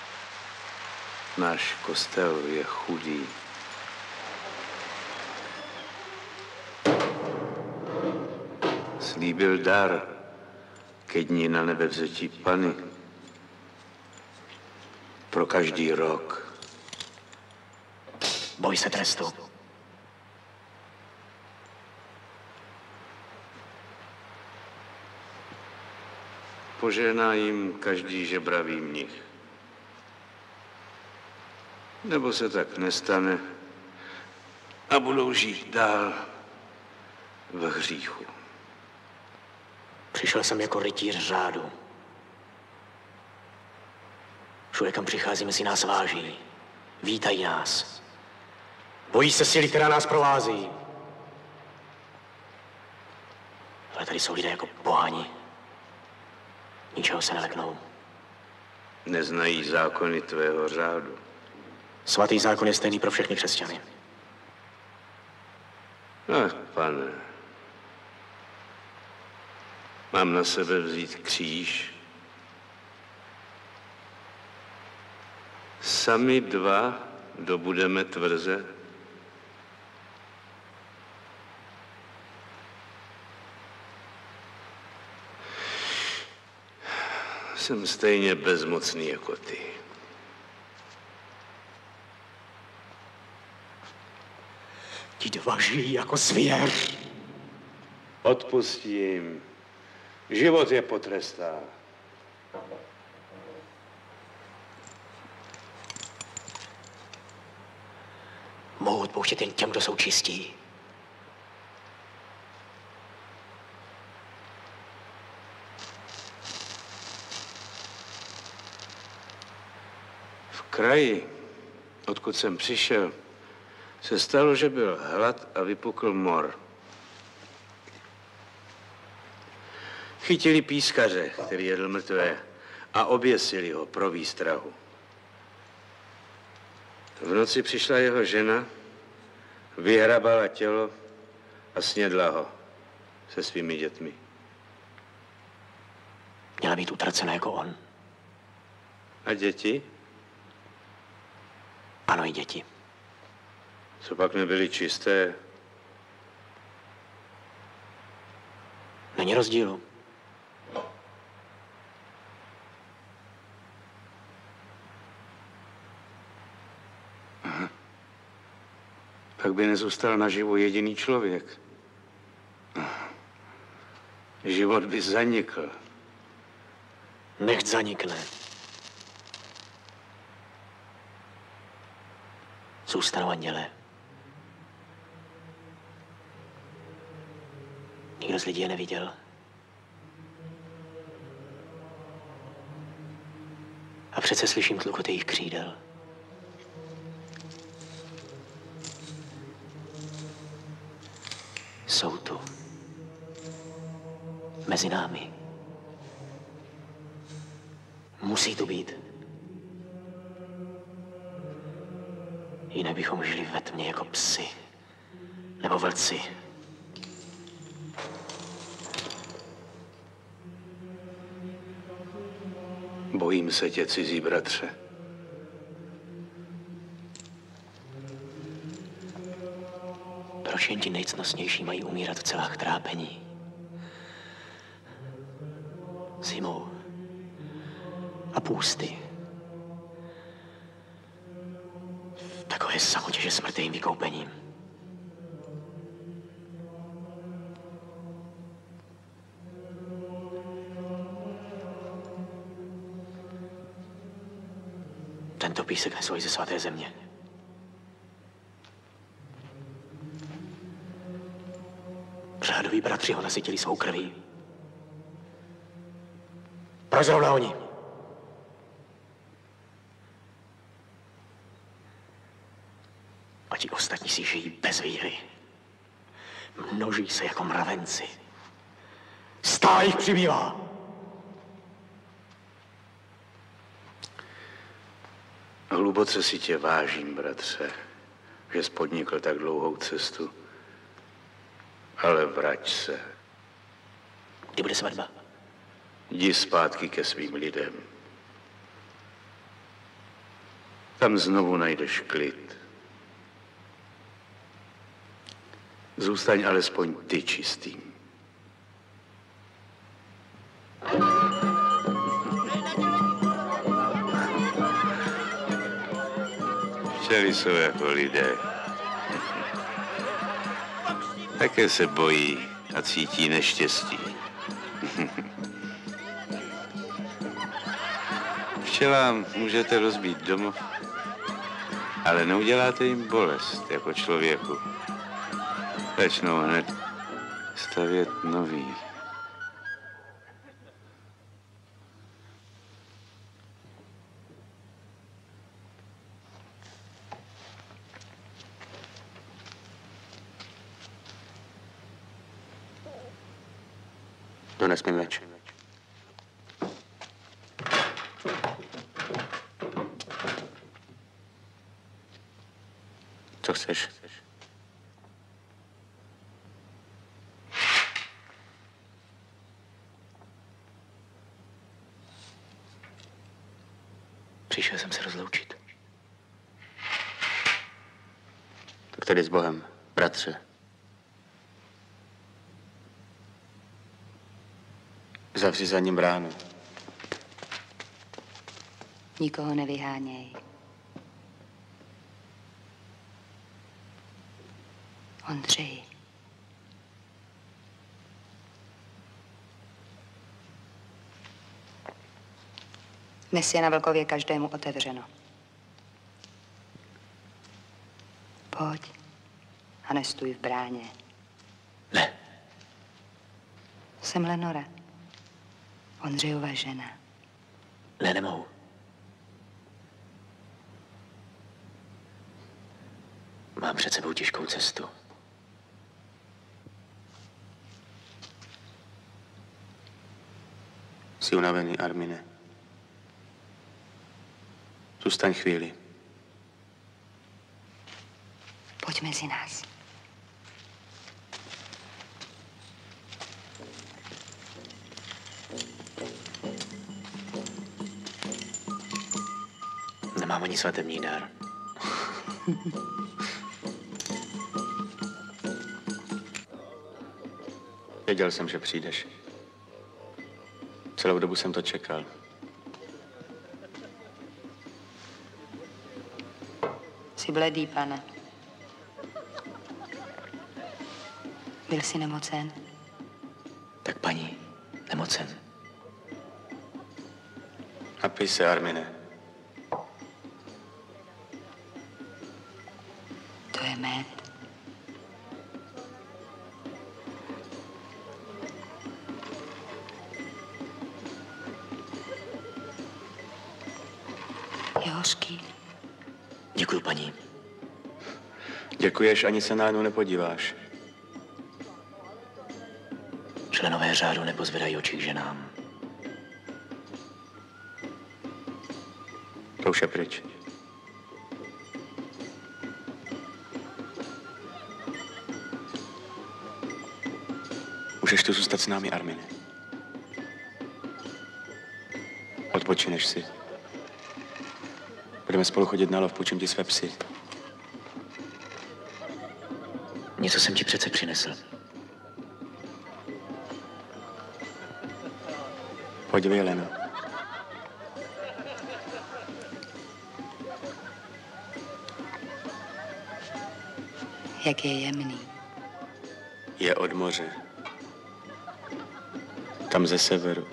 Náš kostel je chudý. Slíbil dar ke dni na nebevzetí Panny. Pro každý rok. Boj se trestu. Požehná jim každý žebravý mnich. Nebo se tak nestane a budou žít dál v hříchu. Přišel jsem jako rytíř řádu. Všude, kam přicházíme, si nás váží. Vítají nás. Bojí se síly, která nás provází. Ale tady jsou lidé jako pohani. Ničeho se neleknou. Neznají zákony tvého řádu. Svatý zákon je stejný pro všechny křesťany. Ach, pane. Mám na sebe vzít kříž. Sami dva dobudeme tvrze. Jsem stejně bezmocný jako ty. Ti dva žijí jako zvěř. Odpustím. Život je potrestá. Mohu odpouštět jen těm, kdo jsou čistí. V kraji, odkud jsem přišel, se stalo, že byl hlad a vypukl mor. Chytili pískaře, který jedl mrtvé, a oběsili ho pro výstrahu. V noci přišla jeho žena, vyhrabala tělo a snědla ho se svými dětmi. Měla být utracena jako on. A děti? Ano, i děti. Co pak nebyly čisté? Není rozdílu. Aha. Pak by nezůstal naživu jediný člověk. Život by zanikl. Nechť zanikne. Zůstanou andělé. Nikdo z lidí je neviděl. A přece slyším tlukot jejich křídel. Jsou tu. Mezi námi. Musí tu být. Jinak bychom žili ve tmě jako psi. Nebo vlci. Bojím se tě, cizí bratře. Proč jen ti nejcnostnější mají umírat v celách trápení? Zimou a půsty. V takové samotě, že smrt je jim vykoupením. Tento písek nesou i ze svaté země. Řádoví bratři ho nasytili svou krví. Proč zrovna oni? A ti ostatní si žijí bez víry. Množí se jako mravenci. Stále jich přibývá. Hluboce si tě vážím, bratře, že jsi podnikl tak dlouhou cestu. Ale vrať se. Kdy bude svatba? Jdi zpátky ke svým lidem. Tam znovu najdeš klid. Zůstaň alespoň ty čistým. Včely jsou jako lidé. Také se bojí a cítí neštěstí. Včelám můžete rozbít domov, ale neuděláte jim bolest jako člověku. Začnou hned stavět nový. Dones mi meč. Co chceš? Přišel jsem se rozloučit. Tak tedy s Bohem, bratře. Zavři za ním bránu. Nikoho nevyháněj. Ondřej. Dnes je na Vlkově každému otevřeno. Pojď a nestůj v bráně. Ne. Jsem Lenora. Ondřejova žena. Ne, nemohu. Mám před sebou těžkou cestu. Jsi unavený, Armine. Zůstaň chvíli. Pojď mezi nás. Nemám ani svatební dar. Věděl jsem, že přijdeš. Celou dobu jsem to čekal. Jsi bledý, pane. Byl jsi nemocen? Tak paní, nemocen. Napij se, Armine. To je med. Je hořký. Děkuju, paní. Děkuješ, ani se na Anu nepodíváš. Členové řádu nepozvedají oči k ženám. To už je pryč. Můžeš tu zůstat s námi, Armine. Odpočineš si. Budeme spolu chodit na lov, půjčím ti své psy. Něco jsem ti přece přinesl. Podívej, Leno. Jak je jemný. Je od moře. Tam ze severu.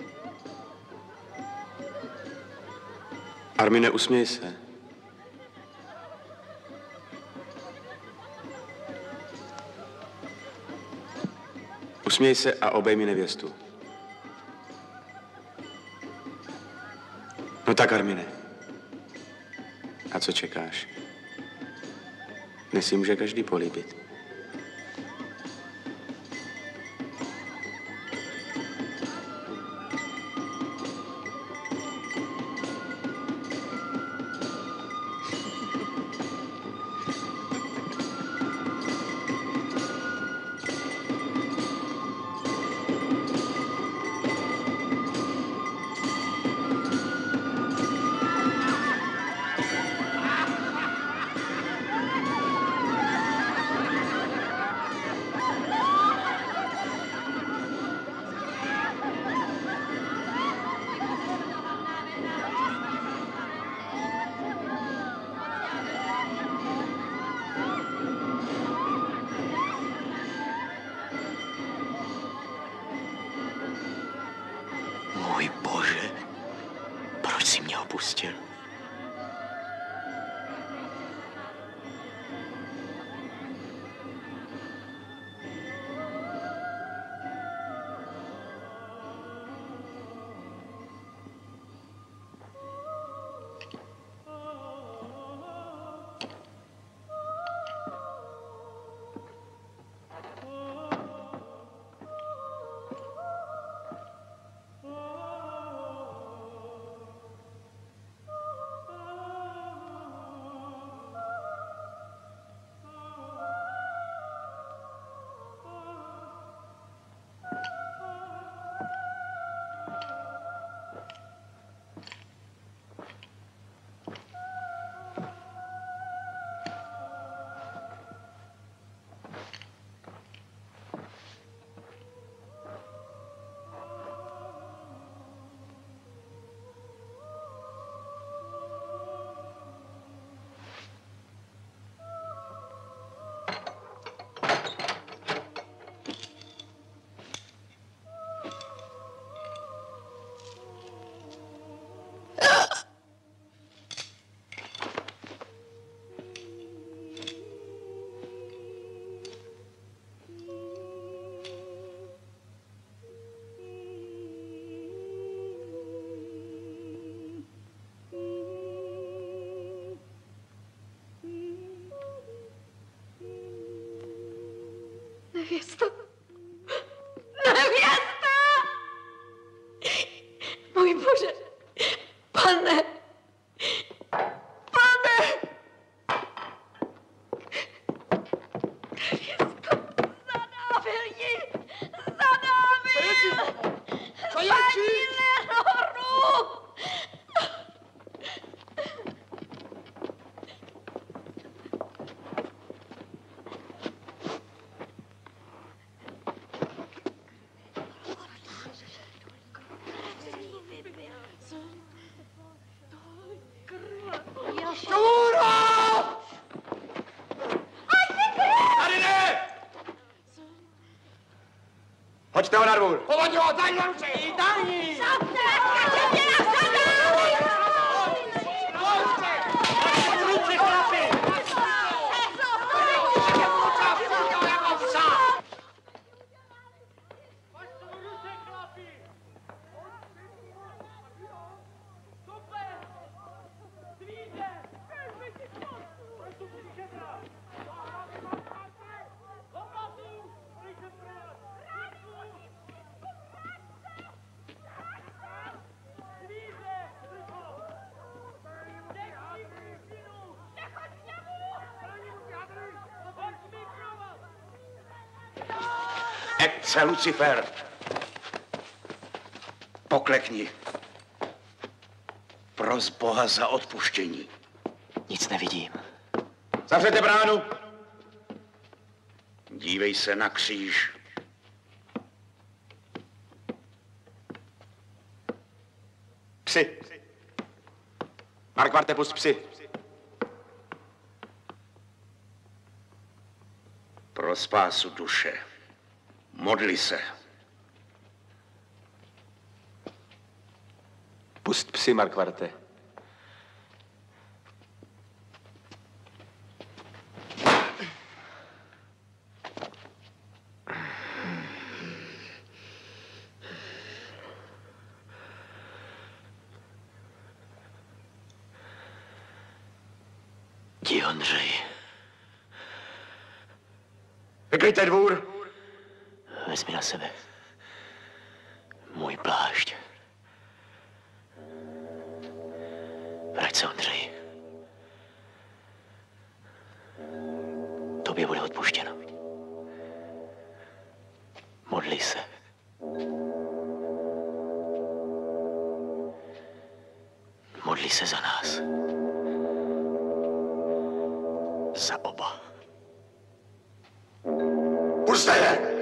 Armine, usměj se. Usměj se a obejmi nevěstu. No tak, Armine. A co čekáš? Dnes si může každý políbit. Můj Bože, proč jsi mě opustil? Nevěsta. Nevěsta! Můj Bože. Pane. Pane. Hoďte ho na dvůr. Povodí ho, daj na ruce! Daj! Ecce, Lucifer! Poklekni. Pros Boha za odpuštění. Nic nevidím. Zavřete bránu. Dívej se na kříž. Psi. Markvarte, pust psi. Pro spásu duše. Modli se. Pust psi, Markvarte. Jdi, Ondřej. Vykryjte dvůr. Vezmi na sebe můj plášť. Vrať se, Ondřej. Tobě bude odpuštěno. Modli se. Modli se za nás. Za oba. Puste je!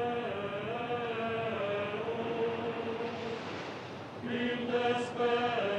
Despair.